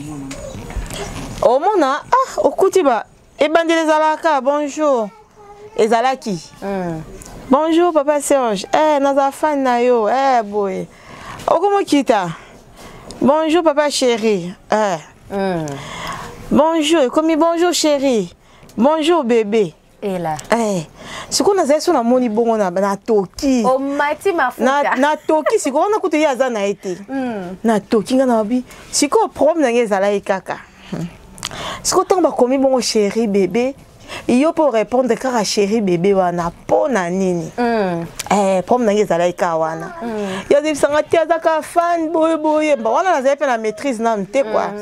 o mona ah okuti ba e bandele zalaka bonjour ezalaki bonjour papa Serge eh naza fan na yo eh boy okomo kita bonjour papa chéri eh bonjour comme bonjour chéri bonjour bébé et là eh ce qu'on a fait sur la moni bongo na na toki o mati mafuta na na toki si qu'on a coûté ya za na été na toki ngana bi si ko problème na ngeza la ikaka si ko tomba komi bongo chéri bébé yo pour répondre car chéri bébé wana pona nini eh problème na ngeza la ikaka wana ya di sanga tia za ka fan boy boy ba wana na za pe na maîtrise na nte quoi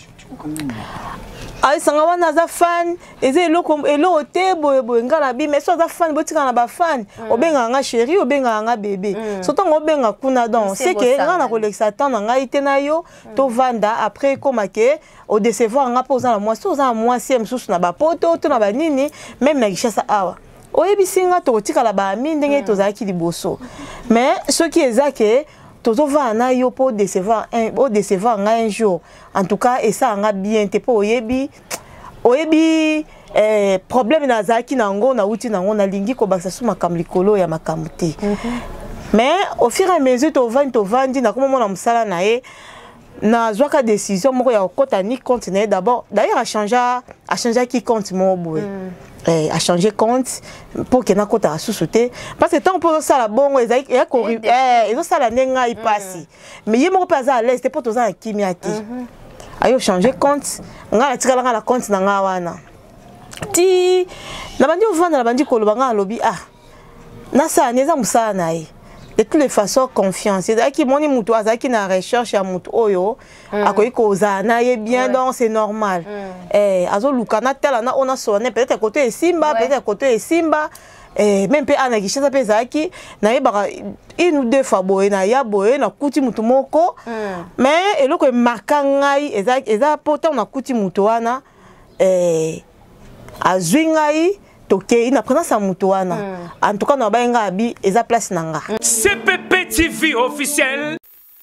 ay sanga wana za fan eze eloko elo te boye boye ngala bi mais so za fan botika na ba fan obenga nga chéri obenga nga bébé surtout obenga kuna donc c'est que nga na kolekisa temps na nga ite na yo to vanda après koma ke au décevoir nga poza na moi so za moi si msusu na ba poto to na ba nini même na kishasa awa oyebisinga to tika la ba mi ndenge to za ki liboso mais ce qui est ça que toujours va na yo pour décevoir un pour décevoir un jour en tout cas et ça nga bien te pour oyebi oyebi eh problème na zaki na ngo na uti na ngo na lingi ko baksa suma kamlikolo ya makamuti mais au fur et à mesure to vandi to vandi na comment na musala na ye na zwaka décision moko ya okota ni continuer d'abord d'ailleurs a changer a changer qui compte mon boy Eh, a changé compte pour que na kota sous-sauter parce que tant pour ça la bongo et ya corri eh ils ont ça la nenga il passe mais yemo pas à l'aise c'est pour tous en kimiati ayo changer compte nga tika la compte na nga wana ti na bandi ovanda na bandi koloba nga lobi ah na ça neza musana nae de toutes les façons confiance c'est qui moni mutu azaki na recherche ya mutu oyo akoyi koza na ye bien donc c'est normal eh azo lukana tela na ona sonné peut-être côté simba peut-être côté simba eh même pe ana kishasa pe zaki na ye baka une ou deux fois boye na ya boye na kuti mutu moko mais eloko marka ngai eza eza pourtant na kuti mutu wana eh azwi ngai toke ina présence à mutuana en tout cas na baenga abi eza place nanga C P P T V officiel.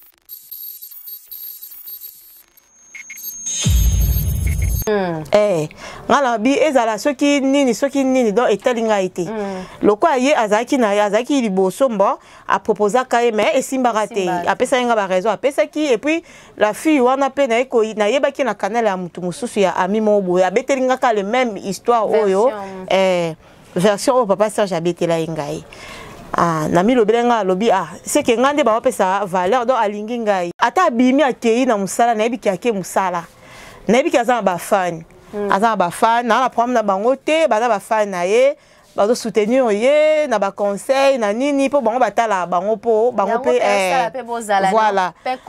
eh ngala bi ezala soki nini soki nini donc etalinga été loko aye azaki na azaki liboso mbo a proposer kaye mais esimba raté apesa nga ba raison apesa ki et puis la fille wana pe na eko na yebaki na canal ya mutu mususu ya ami mobo ya betelinga ka le même histoire oyo eh version au papa Serge abetela ngai ah na mi lobelenga lobi ah c'est que ngande ba pesa valeur donc alingi ngai ata bimi akei na musala na yebiki ake musala Nebi kaza ba fan, aza ba fan, na la problème na bango te, baza ba fan na ye, bazo soutenir ye, na ba conseil, na nini po bango batala bango po, bango pe eh voilà.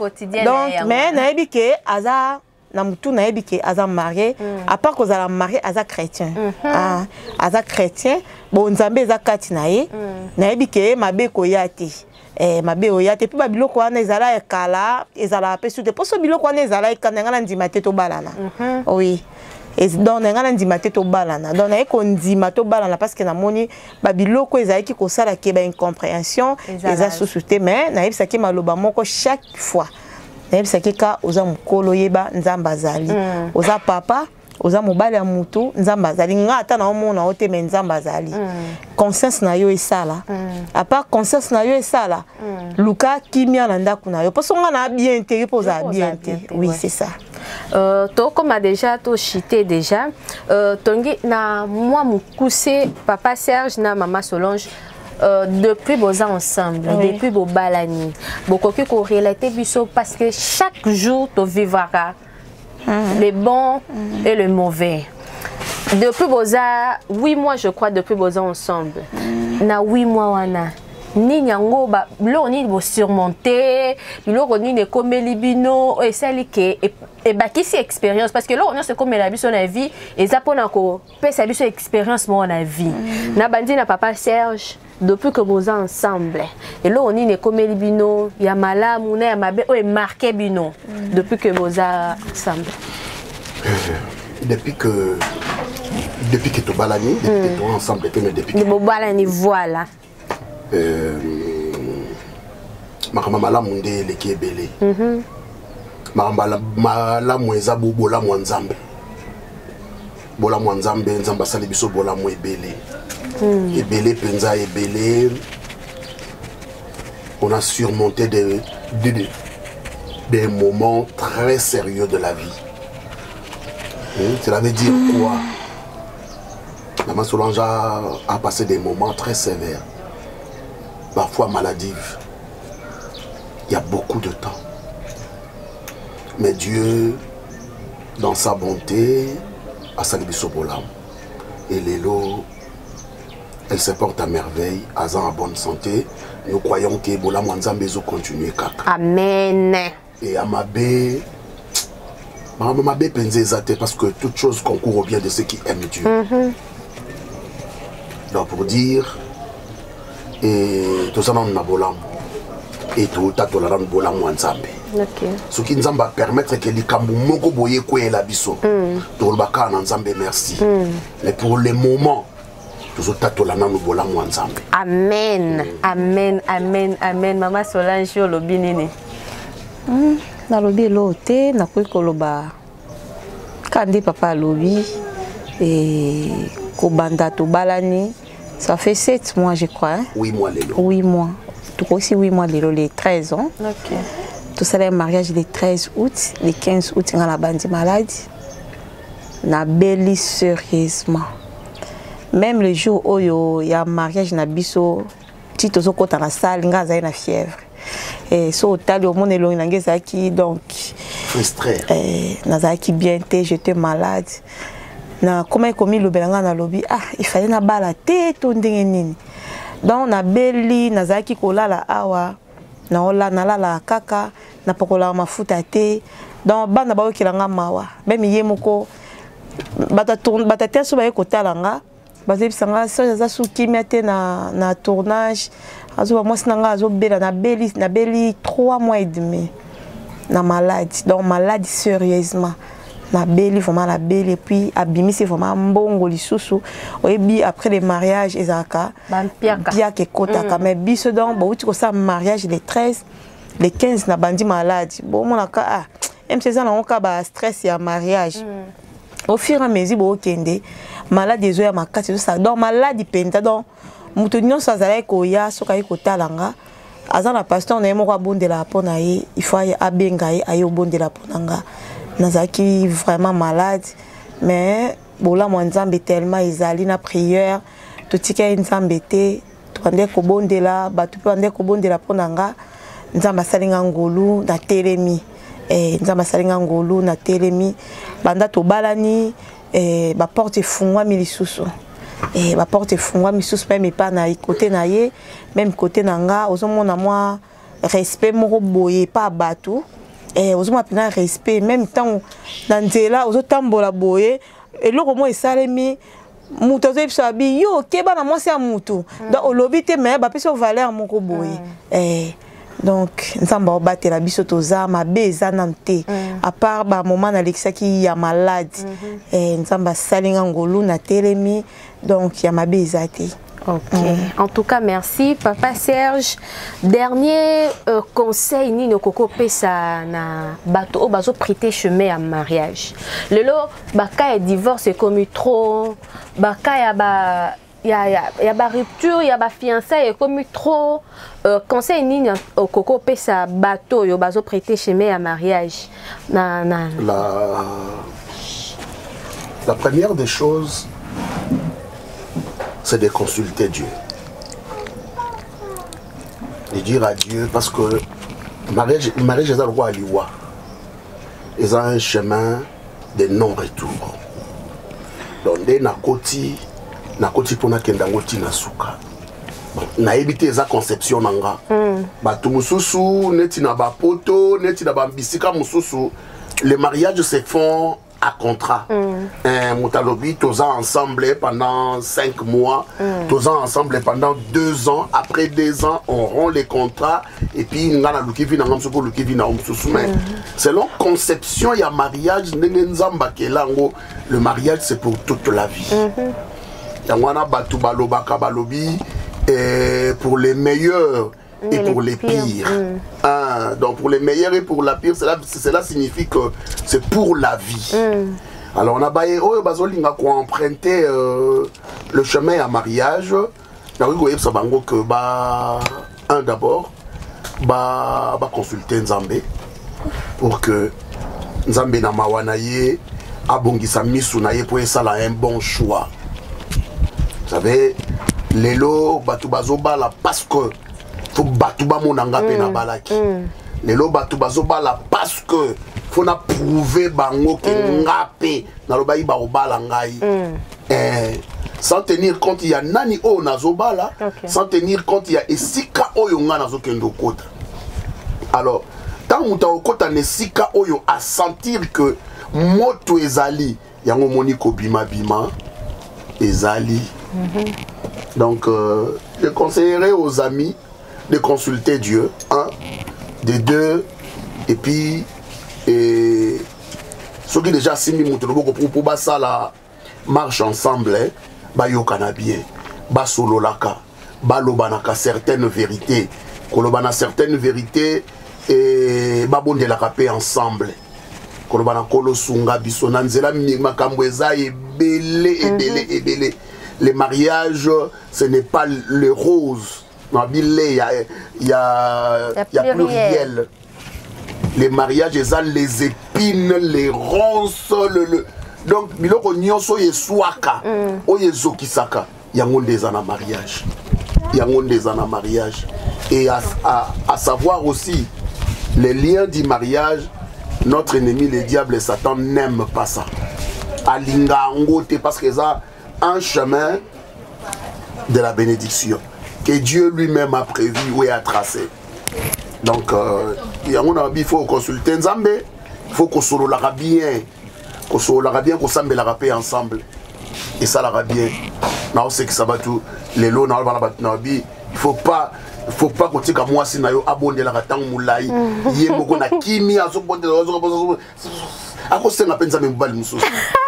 Donc mais na yebi ke aza na mutu na yebi ke aza marié, à part que aza marié aza chrétien. Ah, aza chrétien, bon nzambe aza kati na ye, na yebi ke mabe ko yati. Eh mabe oya te pi ba biloko wana ezala ya kala ezala pe sute poso biloko wana ezala ekanga na ndima te to balana oui et donc nga na ndima te to balana donc na eko ndima to balana parce que na moni ba biloko ezala ki ko sala ke ba incompréhension eza sous-sauté mais na yebisa ki maloba moko chaque fois na yebisa ki ka oza mukolo yeba nzamba zali oza papa oza mobali ya mutu nzamba zali nga ata na omona ote me nzamba zali conscience na yo esala à part conscience na yo esala luka kimia na ndako na yo parce que nga na bien te yo poza bien te oui c'est ça euh to comme a déjà to chité déjà euh tongi na moi mukuse papa Serge na maman Solange Euh, depuis vos ensemble, oui. Depuis vos balani, beaucoup qui corrélate biso parce que chaque jour tu vivras mm. le bon mm. et le mauvais. Depuis vos huit mois, je crois, depuis vos ensemble, mm. na huit mois wana. Ni nyango ba lo ni bo surmonter lo ni ne comme libino et ça que et ba qui c'est expérience parce que là on a c'est comme la vie sur la vie et ça pour ko peut ça sur expérience moi na vie na bandi na papa Serge depuis que vous ensemble et là on y ne comme libino ya malamu na ya mabe o marqué bino depuis que vous ensemble depuis que depuis que tu balani, depuis que tu es ensemble, depuis que tu balani, voilà. Ma maman munde le qui est belé. Ma maman mweza bola mwanzambe. Bola mwanzambe nzamba sali biso bola mwe belé. Et belé penza et belé. On a surmonté des, des, des moments très sérieux de la vie. Cela veut dire quoi? Maman Solange a, a passé des moments très sévères, parfois maladives. Il y a beaucoup de temps. Mais Dieu, dans sa bonté, a salibi Sobolam. Et Lélo, elle se porte à merveille, Azan en bonne santé. Nous croyons que Bolam Wanzambe va continuer. Amen. Et Amabé, Amabé Penzezate, parce que toute chose concourt au bien de ceux qui aiment Dieu. Mm-hmm. Donc pour dire, et tout ça dans Bolam, et tout ça dans la Bolam Wanzambe. Ce qui nous va permettre que les Kambu Moko Boye Koué la Bisso, tout le Baka Nanzambe merci. Mais pour le moment, Amen, amen, amen, amen. Maman Solange lobi nini? Na lobi lote na koi koloba. Kandi papa lobi et kobanda to balani. Ça fait sept mois je crois. huit mois les lots. huit mois. Tout aussi huit mois les lots, les treize ans. OK. Tout ça le mariage le treize août, le quinze août on a la bandi malade. Na beli sérieusement. Même le jour où il y a un mariage na biso, si tu es dans la salle, il y a une fièvre. Et so au tal au monde est loin qui donc frustré. Eh, nazaki bien té, j'étais malade. Na comment commis le belanga na lobby, ah il fallait na bala té to ndenge nini. Donc na beli nazaki kola la awa, na ola na la la kaka, na pokola mafuta té. Donc bana ba okilanga mawa. Même yemoko bata tourne bata té so ba ekotalanga. Basé bisanga so za su kimia te na na tournage azo moi sinanga azo bela na beli na beli trois mois et demi na maladie donc maladie sérieusement na beli vraiment la beli et puis abimi c'est vraiment mbongo lisusu oyebi après le mariage ezaka bampiaka pia ke kota ka mais biso donc bo uti ko sa mariage les treize les quinze na bandi maladie bon mon ka ah même ces ans on ka ba stress ya mariage. Au fur et à mesure, bo kende maladie zo ya makati ça donc maladie penta donc muto nyonso azala ko ya soka ko talanga azana pasteur na yemo kwa bondela pona ye il faut abenga ye ayo bondela ponanga nazaki vraiment malade mais bola mwanzambe tellement izali na prière totika nzambe te twande ko bondela batu twande ko bondela ponanga nzamba salinga ngolu na telemi. Eh, nzamba salinga ngolu na telemi banda to balani eh, ba porte fungwa milisusu eh, ba porte fungwa milisusu même pas na côté na ye même côté na nga ozomona moi respect moko boye pas bato eh, ozoma pina respect même temps na nzela ozotambola boye eloko mo esalemi muto zebisa bi yo keba na mwasi ya mutu donc olobi te mais ba peso valeur moko boye eh donc nzamba obate la biso toza mabe eza nante à part ba moment na lekisaki ya malade eh nzamba salinga ngolu na telemi donc ya mabe eza te. OK. Mm. En tout cas, merci Papa Serge. Dernier euh, conseil ni no koko pesa na bato o bazo prêter chemin à mariage. Lelo baka ya divorce comme trop, baka ya ba il y a il y a ba rupture, il y a ba fiançailles comme trop euh, conseil ni au koko pesa bato yo bazo prêter chemin à mariage. Na na la la première des choses c'est de consulter Dieu. De dire à Dieu, parce que le mariage, le mariage est un roi à l'iwa. Ils ont un chemin de non-retour. Donc, dès na koti, na koti pour na kendangoti na suka. Na évité sa conception nanga. Ba tumususu, neti na ba poto, neti na ba mbisika mususu. Les mariages se font à contrat. Mm. Moutalobi, tous ensemble pendant cinq mois, tous ensemble pendant deux ans. Après deux ans, on rend les contrats et puis on a selon conception, il y a mariage. Le mariage, c'est pour toute la vie. Il y a Batu Baloba Kabalobi pour les meilleurs et pour les pires. Mm. Ah, donc pour les meilleurs et pour la pire, cela, cela signifie que c'est pour la vie. Mm. Alors on a baillé, oh, bazolinga quoi emprunter euh, le chemin à mariage. Que bah un d'abord, bah bah consulter Nzambé pour que Nzambé na mawanaye abongisa misu na ye pour ça là un bon choix. Vous savez, les lots batu bazobala parce que faut batuba monanga pe na balaki. Les lots batu bazobala parce que faut na prouver bango ke ngape na lobayi ba obala ngai. Eh, sans tenir compte il y a nani o nazobala, okay. Sans tenir compte il y a esika oyo nga nazokendo kota. Alors, tant muta okota nesika oyo à sentir que moto ezali yango moniko bima bima ezali. Mm-hmm. Donc, euh, je conseillerais aux amis de consulter Dieu, un, des deux, et puis, et, ceux qui déjà simi moutonobo pour pour ça la marche ensemble, hein, ba yokana bien, ba solo laka, ba lobanaka certaines vérités, kolobana certaines vérités et ba bonde la paix ensemble. Kolobana kolo sunga bisona nzela makambo eza ebele ebele ebele. Les mariages, ce n'est pas le rose. Il y a, il y a, il y a pluriel. Les mariages, ils les épines, les ronces. Le, le... Donc, il y a des swaka, il y a des mariage. Il y a des mariage. Et à, à, à savoir aussi, les liens du mariage, notre ennemi, le diable et Satan, n'aiment pas ça. Alinga angote parce que ça. Un chemin de la bénédiction que Dieu lui-même a prévu ou a tracé. Donc, euh, il faut consulter Nzambe, il faut qu'on se la bien, qu'on se la bien, qu'on s'ambe la paix ensemble. Et ça la bien. Non, c'est que ça va tout. Les lots, il faut pas. Il faut pas que tu aies moi si nayo abonné la ratang moulay. Yé moko na kimi a so bonde la so. A cause c'est la peine ça me bal muso.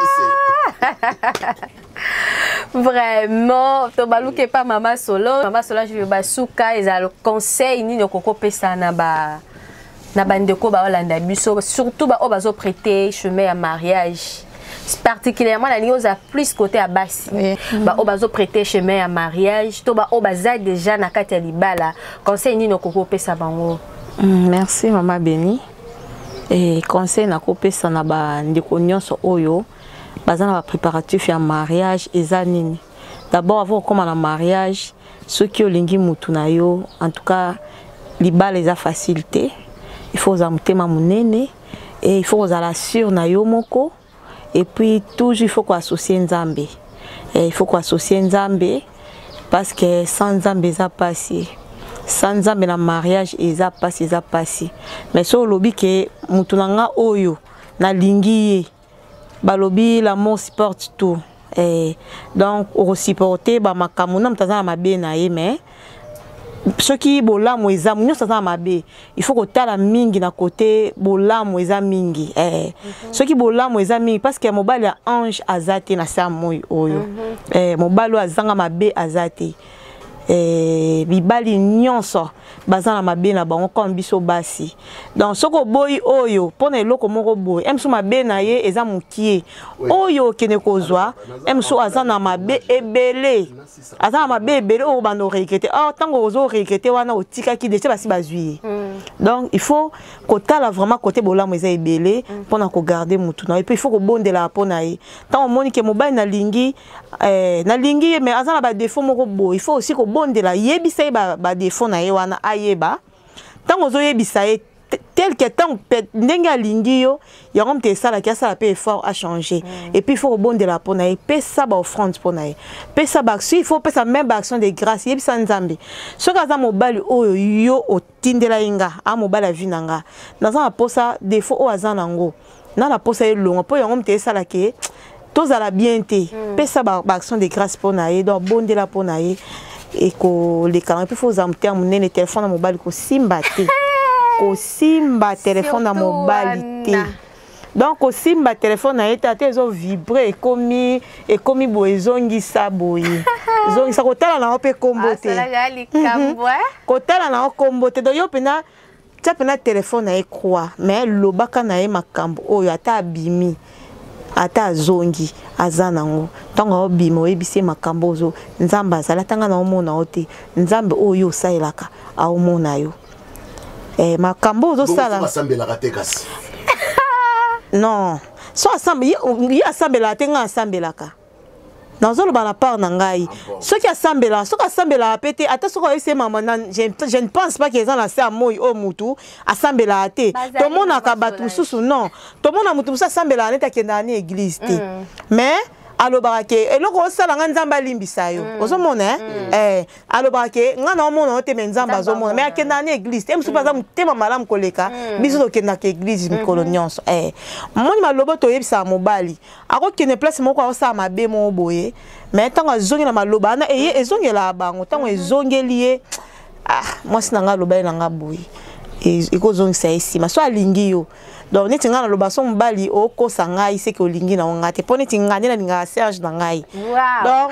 Vraiment, to baluke pas maman solo, maman solo je vais souka ils a le conseil ni no koko pesa na ba na bandeko ba olanda biso surtout ba o bazo prêter chemin à mariage. Particulièrement la niose a plus côté à Bassi. Oui. Ba o bazo prêter chemin à mariage, to ba o baza déjà na kati ya libala. Conseil ni no koko pesa bango. Merci maman Béni. Et conseil na koko pesa na ba ndeko nyonso oyo. Bazana ba préparatif ya mariage ezanini. D'abord avant comme un mariage, ceux qui ont lingi mutuna yo, en tout cas libala les a facilité. Il faut zamute ma munene et il faut aux la sur na yo moko. Et puis toujours il faut qu'on associe Nzambe. Et il faut qu'on associe Nzambe parce que sans Nzambe ça passé. Sans Nzambe na mariage ça passé ça passé. Mais so lobi que mutunanga oyo na lingi balobi l'amour supporte tout. Et donc on supporter ba makamuna mtazana mabe na ye mais ceux qui bolamu eza munyo tazana mabe il faut que tala mingi na côté bolamu eza mingi eh ceux qui bolamu eza mingi parce que mobali ya ange azate na sa moyo oyo eh mobali azanga mabe azate eh bibali nyonso bazana mabe na bango comme biso basi donc soko boy oyo pona eloko moko boy emso mabe na ye eza mukie oyo kene kozwa emso azana mabe ebele azana mabe ebele o bando rekete ah tango ozo rekete wana otika ki déjà basi bazui donc il faut kotala vraiment côté bolamu eza ebele pona ko garder mutu na et puis il faut ko bondela pona ye tant on moni ke mobile na lingi eh na lingi mais azana ba défaut moko boy il faut aussi ko bondela yebisa ba ba défaut na ye wana yeba tant ozo yebisa ye tel que tant ndenge alingi yo yango mte sala ki asala pe effort à changer et puis il faut rebondir pour na pe ça ba offrande pour na pe ça ba il faut pe ça même action de grâce yebisa Nzambe so kaza mobali oyo yo otindela inga a mobali vinanga dans un posa défaut o azana ngo na la posa elonga po yango mte sala ki tozala bien te pesa ba action de grâce pour naé donc bondela pour naé et ko les calendriers puis faut zamter mon téléphone na mobile ko simba te ko simba téléphone na mobile te donc ko simba téléphone na eta te zo vibrer ekomi ekomi boezongi sa boye zongi sa ko tala na ope kombo te ko tala na kombo te do yo pena tia pena téléphone na ekwa mais lobaka na e makambo oyo ata abimi ata zongi azanango tanga obimo ebise makambo zo nzamba azala tanga na omona ote nzambe oyo sailaka a omona yo eh makambo zo sala asambela te kasi non so assemble yi asambela te nga asambelaka dans le bana part nangai ce qui asambela ce qui asambela pété ata ce que c'est maman je je ne pense pas qu'ils ont lancé à moi au mutu asambela te tout le monde a kabatu susu non tout le monde a mutu ça asambela neta kenda ni église te mais alobake eloko osala nga nzamba limbisa yo ozomona eh alobake nga na omona ote nzamba ozomona mais akenda na église te msupa za mutema malamu koleka biso tokenda ke église mikolo nyonso eh moni malobo toyebisa mobali akokene place moko osala mabe mo boye mais tango azongi na maloba na eye ezongela bango tango ezongeli ye ah moi sinanga loba na nga boye ekozongisa esima so alingi yo donc neti nga na loba so mbali okosa ngai seke olingi na nga te po neti nga ndena ninga Serge na ngai donc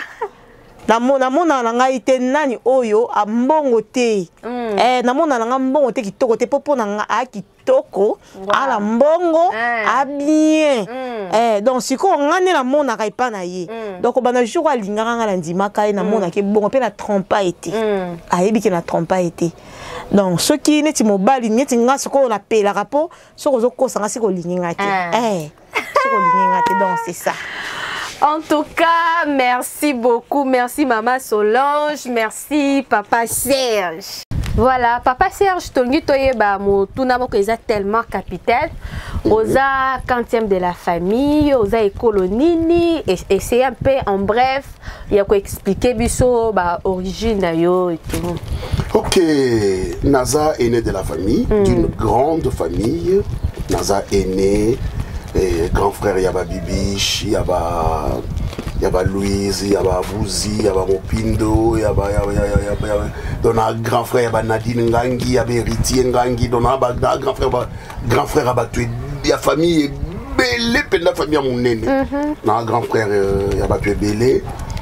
na mona na ngai te nani oyo ambongo te eh na mona na nga mbongo te kitoko te popo na nga a kitoko ala mbongo a bien eh donc siko nga ne na mona ka ipa na ye donc bana jour alinga nga na ndima ka na mona ke bongo pe na trompa été ayebi ke na trompa été donc ce qui neti mobali neti nga siko na pela rapo soko zo kosa nga siko linga te eh siko linga te donc c'est ça. En tout cas, merci beaucoup. Merci Maman Solange. Merci Papa Serge. Voilà, Papa Serge, Tongi Toyeba, Moutounamo, qui est tellement capitaine. Osa, quantième de la famille, Osa et colonini. Et c'est un peu en bref, il y a quoi expliquer, Bisso, bah, origine, yo et tout. Ok, Naza est né de la famille, mm. d'une grande famille. Naza est né. Et grand frère Yaba Bibiche, Yaba Yaba Louise, Yaba Bouzi, Yaba Mopindo, Yaba Yaba Yaba Yaba Dona grand frère Yaba Nadine Ngangi, Yaba Héritier Ngangi, Dona grand frère grand frère Yaba tu la famille belle peine la famille à mon aîné. Na grand frère Yaba tu belé.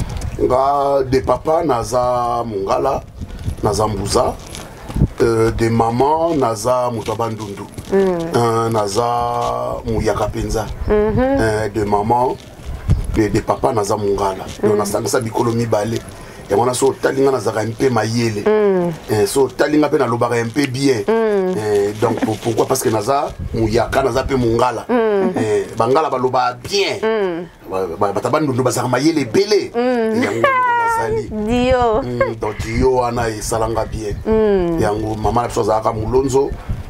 Nga de papa Naza Mongala, Naza Mbouza. Euh, de maman Naza Mutabandundu mm. euh, Naza Mouyaka Penza mm -hmm. euh, de maman de, de papa Naza Mungala mm. donc Naza Naza Bikolo Mibale et on a so talinga Naza un peu mayele mm. euh, so talinga pe na lobara un peu bien mm. euh, donc pour, pourquoi parce que Naza Mouyaka Naza pe Mungala mm. euh, Bangala baloba bien mm. Batabandundu bazar mayele belé mm. Dio. Mm, donc Dio ana et salanga bien. Mm. Yango maman na biso zaka mulonzo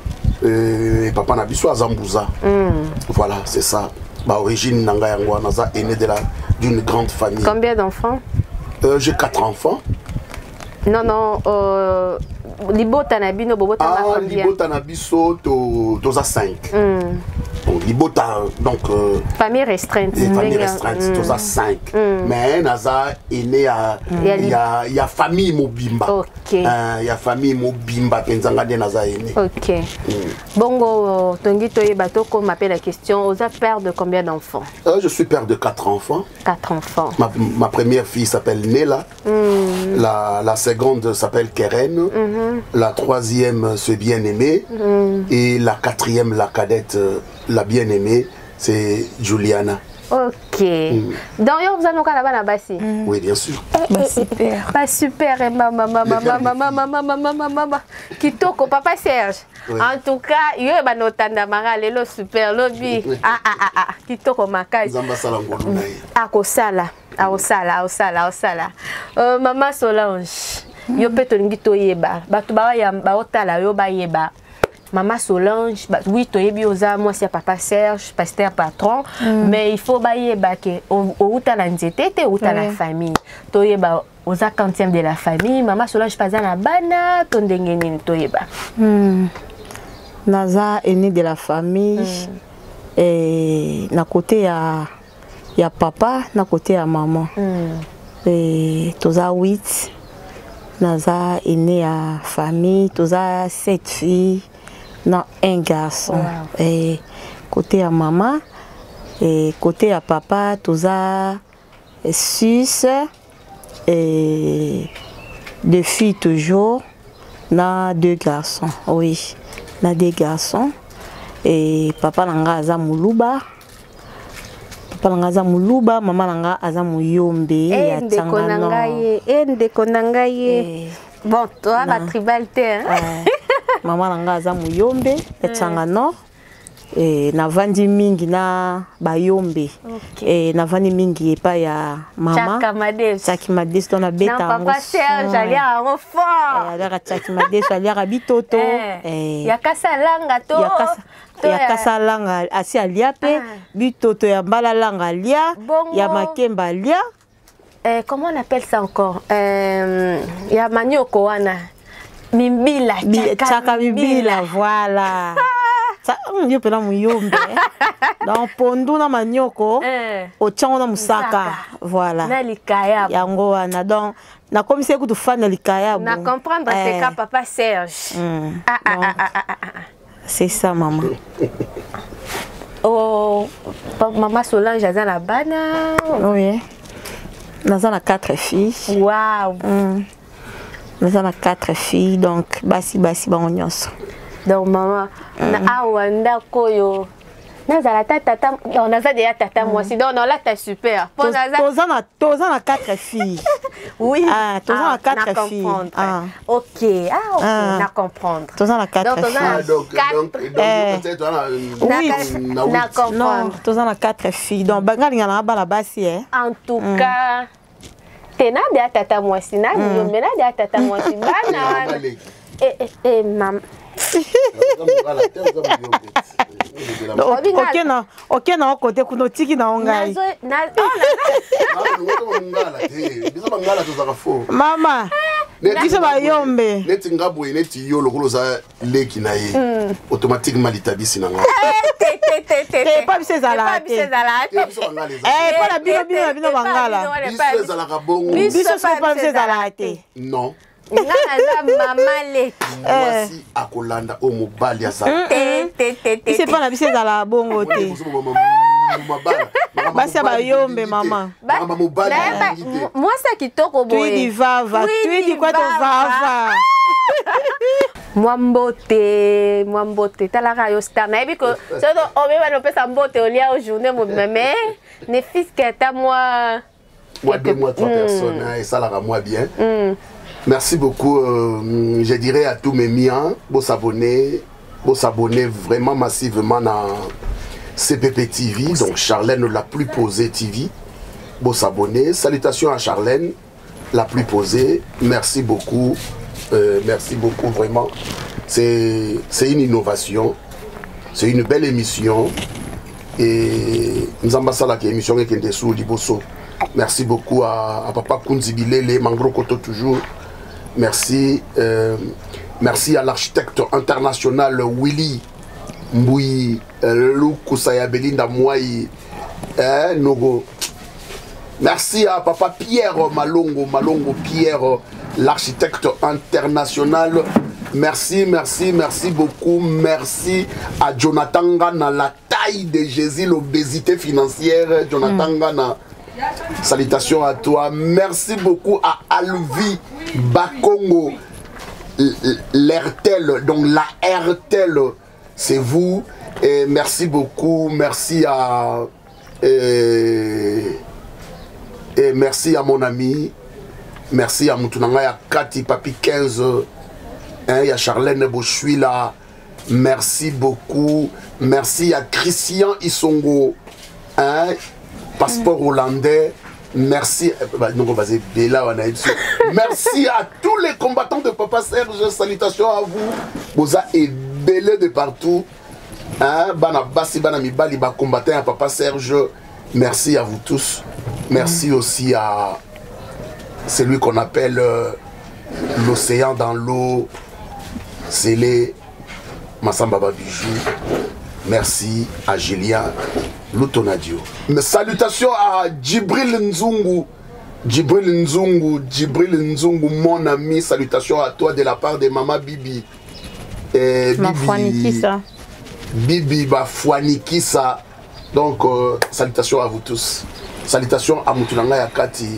et papa na biso azambuza. Mm. Voilà, c'est ça. Ba origine nanga yango naza aîné de la d'une grande famille. Combien d'enfants? Euh, j'ai quatre enfants. Non non euh libota na bino bobota na combien? Ah, libota na biso to to za cinq. Mm. Donc, Libota, donc. Euh, famille restreinte. Famille restreinte, mm. Tous à cinq. Mm. Mais Naza est né à. Il y a, y a famille Mobimba. Ok. Il euh, y a famille Mobimba, Penzanga de Naza est né. Ok. Mm. Bongo, Tongi Toye Bato, comme m'appelle la question, vous êtes père de combien d'enfants? euh, Je suis père de quatre enfants. Quatre enfants. Ma, ma première fille s'appelle Nela. Mm. La, la seconde s'appelle Keren. Mm -hmm. La troisième, c'est bien-aimé. Mm. Et la quatrième, la cadette. La bien-aimée, c'est Juliana. Ok. Mm. Donc, vous avez encore là-bas bassi. Mm. Oui, bien sûr. Bah, super. Bah, super. Maman, maman, maman, maman, maman, maman, maman. Kitoko, Papa Serge. Oui. En tout cas, il y a un notanda marale, le super lobby. Ah, ah, ah, ah. Kitoko, makai. Zamba salangolo naï. Ah, kosala. Ah, osala, osala, osala. Maman Solange. Yo peto ngito yeba. Batu ba ya ba otala yo ba yeba. Maman Solange, bah, oui, tu es bien moi c'est Papa Serge, pasteur patron, mm. mais il faut bailler baquer au au ta l'anxiété, au ta la famille. Tu es bah aux quantième de la famille, Maman Solange pas na bana, ton dengeni tu es bah. Naza est né de la famille mm. et na côté à ya papa na côté ya maman. Mm. Et toza huit. Naza aîné à famille, toza sept filles, non un garçon. Wow. Et côté à maman, et côté à papa, toza six et deux filles toujours, na deux garçons. Oui, na deux garçons. Et papa nanga aza muluba. Papa nanga aza muluba, maman nanga aza muyombe ya Tsangano. Eh ndeko nanga ye. Bon, toi la tribalité hein. Maman nanga aza muyombe ya Tsangano. Eh na vandi mingi na bayombe. Eh na vandi mingi epa ya mama. Chakamades. Chakamades to na beta. Na papa Serge ali a fort. Eh ala Chakamades ali a bitoto. Eh ya kasalanga to. Ya kasa ya kasalanga asi alia pe bitoto ya balalanga lia ya makemba lia. Eh, comment on appelle ça encore? Euh, il y a manioko wana. Mimbila. Chaka mimbila, voilà. Ça, on dit pela muyombe. Dans pondu na manioko, au tchango na musaka, voilà. Na likaya. Yango wana donc na comme c'est que tu fan na likaya. Na comprendre c'est ka papa Serge. Ah ah ah ah ah ah. C'est ça maman. Oh, maman Solange a la bana. Oui. Nous avons quatre filles. Waouh. Mm. Nous avons quatre filles, donc basi basi bangonyos. Donc maman, na awanda koyo. Nazala tata, on a déjà tata moi si donc on là t'es super. Tous on a tous on a quatre filles. Oui. Ah, tous on a quatre filles. Ah. OK. Ah, OK, on a comprendre. Tous on a quatre filles. Donc donc peut-être on a na comprendre. Tous on a quatre filles. Donc bangali ngana bala basi eh. En tout cas, tena de tata moi si na yo mena de tata moi si bana. Eh eh maman. Ok non, ok non côté kuno tiki na ongai. Mama. Biso ba yombe. Neti ngabwe neti yo lokolo za leki na ye. Automatiquement litabisi na nga. Eh pas biso za la. Eh pas la bino bino bino bangala. Biso za la kabongo. Biso pas biso za la te. Non. Maman leki. Voici akolanda o mobali asa. C'est pas la biso za la bongo te. Basi ba yombe maman. Moi ça qui toko boye. Tu dis vava, tu dis quoi ton vava. Moi mbote, moi mbote. Tala rayo star. Na ebi ko so do o be ba no pesa mbote o lia o journée mo meme. Ne fils que ta moi. Moi deux mois trois personnes et ça la moi bien. Merci beaucoup. Euh, je dirais à tous mes miens, vous s'abonner, vous s'abonner vraiment massivement à C P P T V, donc Charlène la plus posée T V. Vous s'abonner. Salutations à Charlène la plus posée. Merci beaucoup. Euh, merci beaucoup vraiment. C'est une innovation. C'est une belle émission. Et nous avons ça là qui est émission qui est dessous Liboso. Merci beaucoup à, à Papa Kunzibilele, Mangro Koto toujours. Merci, euh, merci à l'architecte international Willy Mboui Lukusaya Belinda Mouaï eh, Nogo. Merci à Papa Pierre Malongo, Malongo Pierre, l'architecte international. Merci, merci, merci beaucoup. Merci à Jonathan Gana, la taille de Jésus, l'obésité financière. Jonathan mm. Gana. Salutations à toi. Merci beaucoup à Alvi Bakongo, l'Airtel, donc la Airtel, c'est vous. Et merci beaucoup. Merci à et, et merci à mon ami. Merci à Moutounanga, à Kati Papi quinze. Hein, il y a Charlène Bochui là. Merci beaucoup. Merci à Christian Isongo. Hein, passeport hollandais. Merci. Merci à tous les combattants de Papa Serge. Salutations à vous. Vous avez belé de partout. Hein, Bana Bassi, Bana Mibali, ba combattant à Papa Serge. Merci à vous tous. Merci aussi à celui qu'on appelle euh, l'océan dans l'eau. C'est les Massamba Bijou. Merci à Julien. Lutonadio. Mais salutations à Djibril Nzungu. Djibril Nzungu, Djibril Nzungu, mon ami, salutations à toi de la part de Maman Bibi. Eh, Bibi, Bibi Bafouanikisa. Donc, euh, salutations à vous tous. Salutations à Moutoulanga Yakati.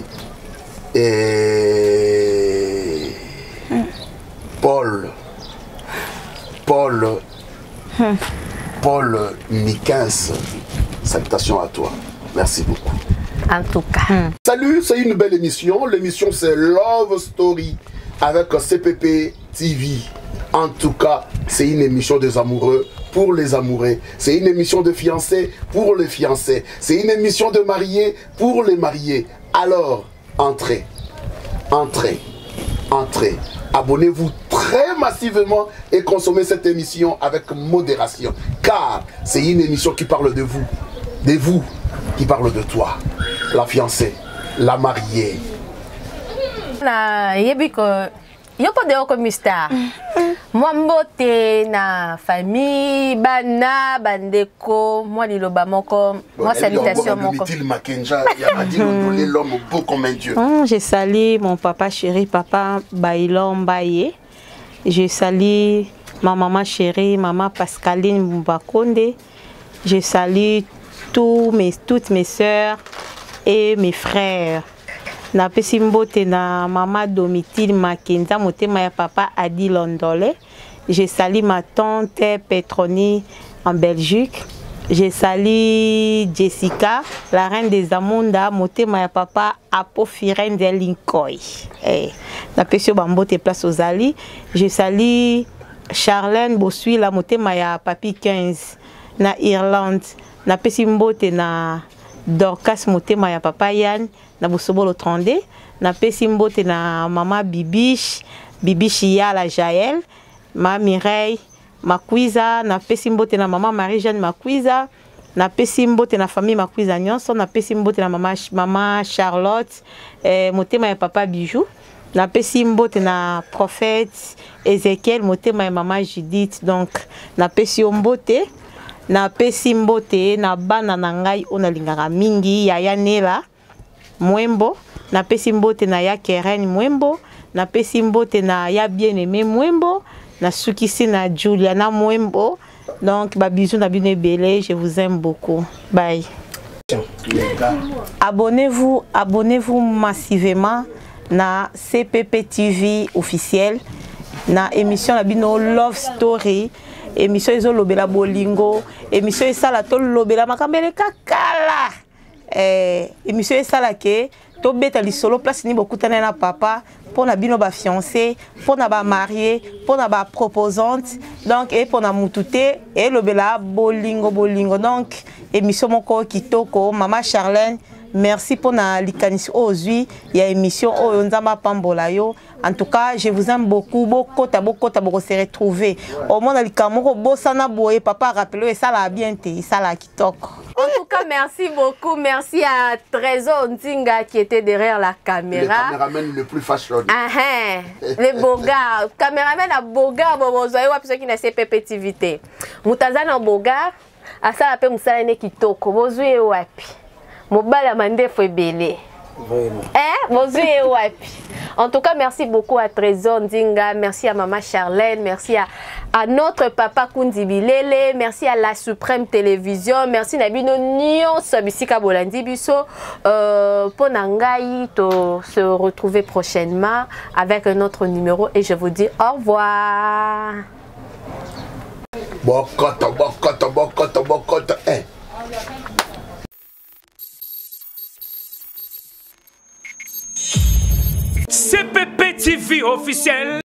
Et Paul. Paul. Hum. Paul Mikens. Salutations à toi. Merci beaucoup. En tout cas. Hum. Salut, c'est une belle émission. L'émission c'est Love Story avec C P P T V. En tout cas, c'est une émission des amoureux pour les amoureux. C'est une émission de fiancés pour les fiancés. C'est une émission de mariés pour les mariés. Alors, entrez, entrez, entrez. Abonnez-vous très massivement et consommez cette émission avec modération. Car c'est une émission qui parle de vous, de vous, qui parle de toi, la fiancée, la mariée. Na yebiko yoko de oko mystère. Moi mbote na famille bana bandeko moi liloba moko moi salutation moko. Je salue mon papa chéri, papa Bailon Baye. Je salue ma maman chérie, maman Pascaline Mbakonde. Je salue tous mes, toutes mes sœurs et mes frères. Na pesi mbote na maman Domitille Makenza, motema ya papa Adi Londole. Je salue ma tante Petroni en Belgique. Je salue Jessica, la reine des Amunda, motema ya papa Apophirène de Linkoy. Eh, na pesi bambote place aux Ali. Je salue Charlène Bosui, la motema ya papi quinze na Irlande. Na pesi mbote na Dorcas motema ya papa Yann na Bosobolo trente. Na pesi mbote na mama Bibiche, Bibiche ya la Jaël, ma Mireille Makwiza, na pesi mbote na mama Marie-Jeanne Makwiza, na pesi mbote na famille Makwiza nyonso, na pesi mbote na mama mama Charlotte, eh, motema ya papa Bijou. Na pesi mbote na prophète Ezekiel motema ya mama Judith. Donc na pesi mbote na pesi mbote na bana na ngai ona lingaka mingi ya Yanela Mwembo, na pesi mbote na ya Keren Mwembo, na pesi mbote na ya bien-aimé Mwembo, na sukisi na Juliana Mwembo. Donc ba bisous na bino belé, je vous aime beaucoup. Bye. Abonnez-vous, abonnez-vous massivement na C P P T V officiel na émission la bino Love Story. Émission iso lobela bolingo, émission esala to lobela makambele kakala. Eh, émission esala ke to beta lisolo place ni bokutana na papa pour na bino ba fiancé, pour na ba marié, pour na ba proposante. Donc et pour na mutute et lobela bolingo bolingo. Donc émission moko kitoko Maman Charlène. Merci pour na likanisi ozui ya émission oyo nzamba pambola yo. En tout cas, je vous aime beaucoup. Beaucoup ta beaucoup ta beaucoup se retrouver. Au moins likamoko bosana boye papa rappelé ça la bien te ça la kitoko. En tout cas, merci beaucoup. Merci à Trésor Nzinga qui était derrière la caméra. Le caméraman le plus fashion. Ah hein, les beaux gars. Caméraman à beaux gars, bon zoyo wa piso qui na C P P T V. Mutazana beaux gars, asa la pe musala ne kitoko. Bozuye wapi. Mobala mandefo ebele. Eh, bozuye wapi. En tout cas, merci beaucoup à Trésor Nzinga, merci à Maman Charlène, merci à, à notre papa Kundi Bilele, merci à la Suprême Télévision, merci Nabino Nyon, Sabisika Bolandi Biso, euh, pour Nangaï, se retrouver prochainement avec un autre numéro et je vous dis au revoir. Bokota, bokota, bokota, bokota, eh. C P P T V officiel.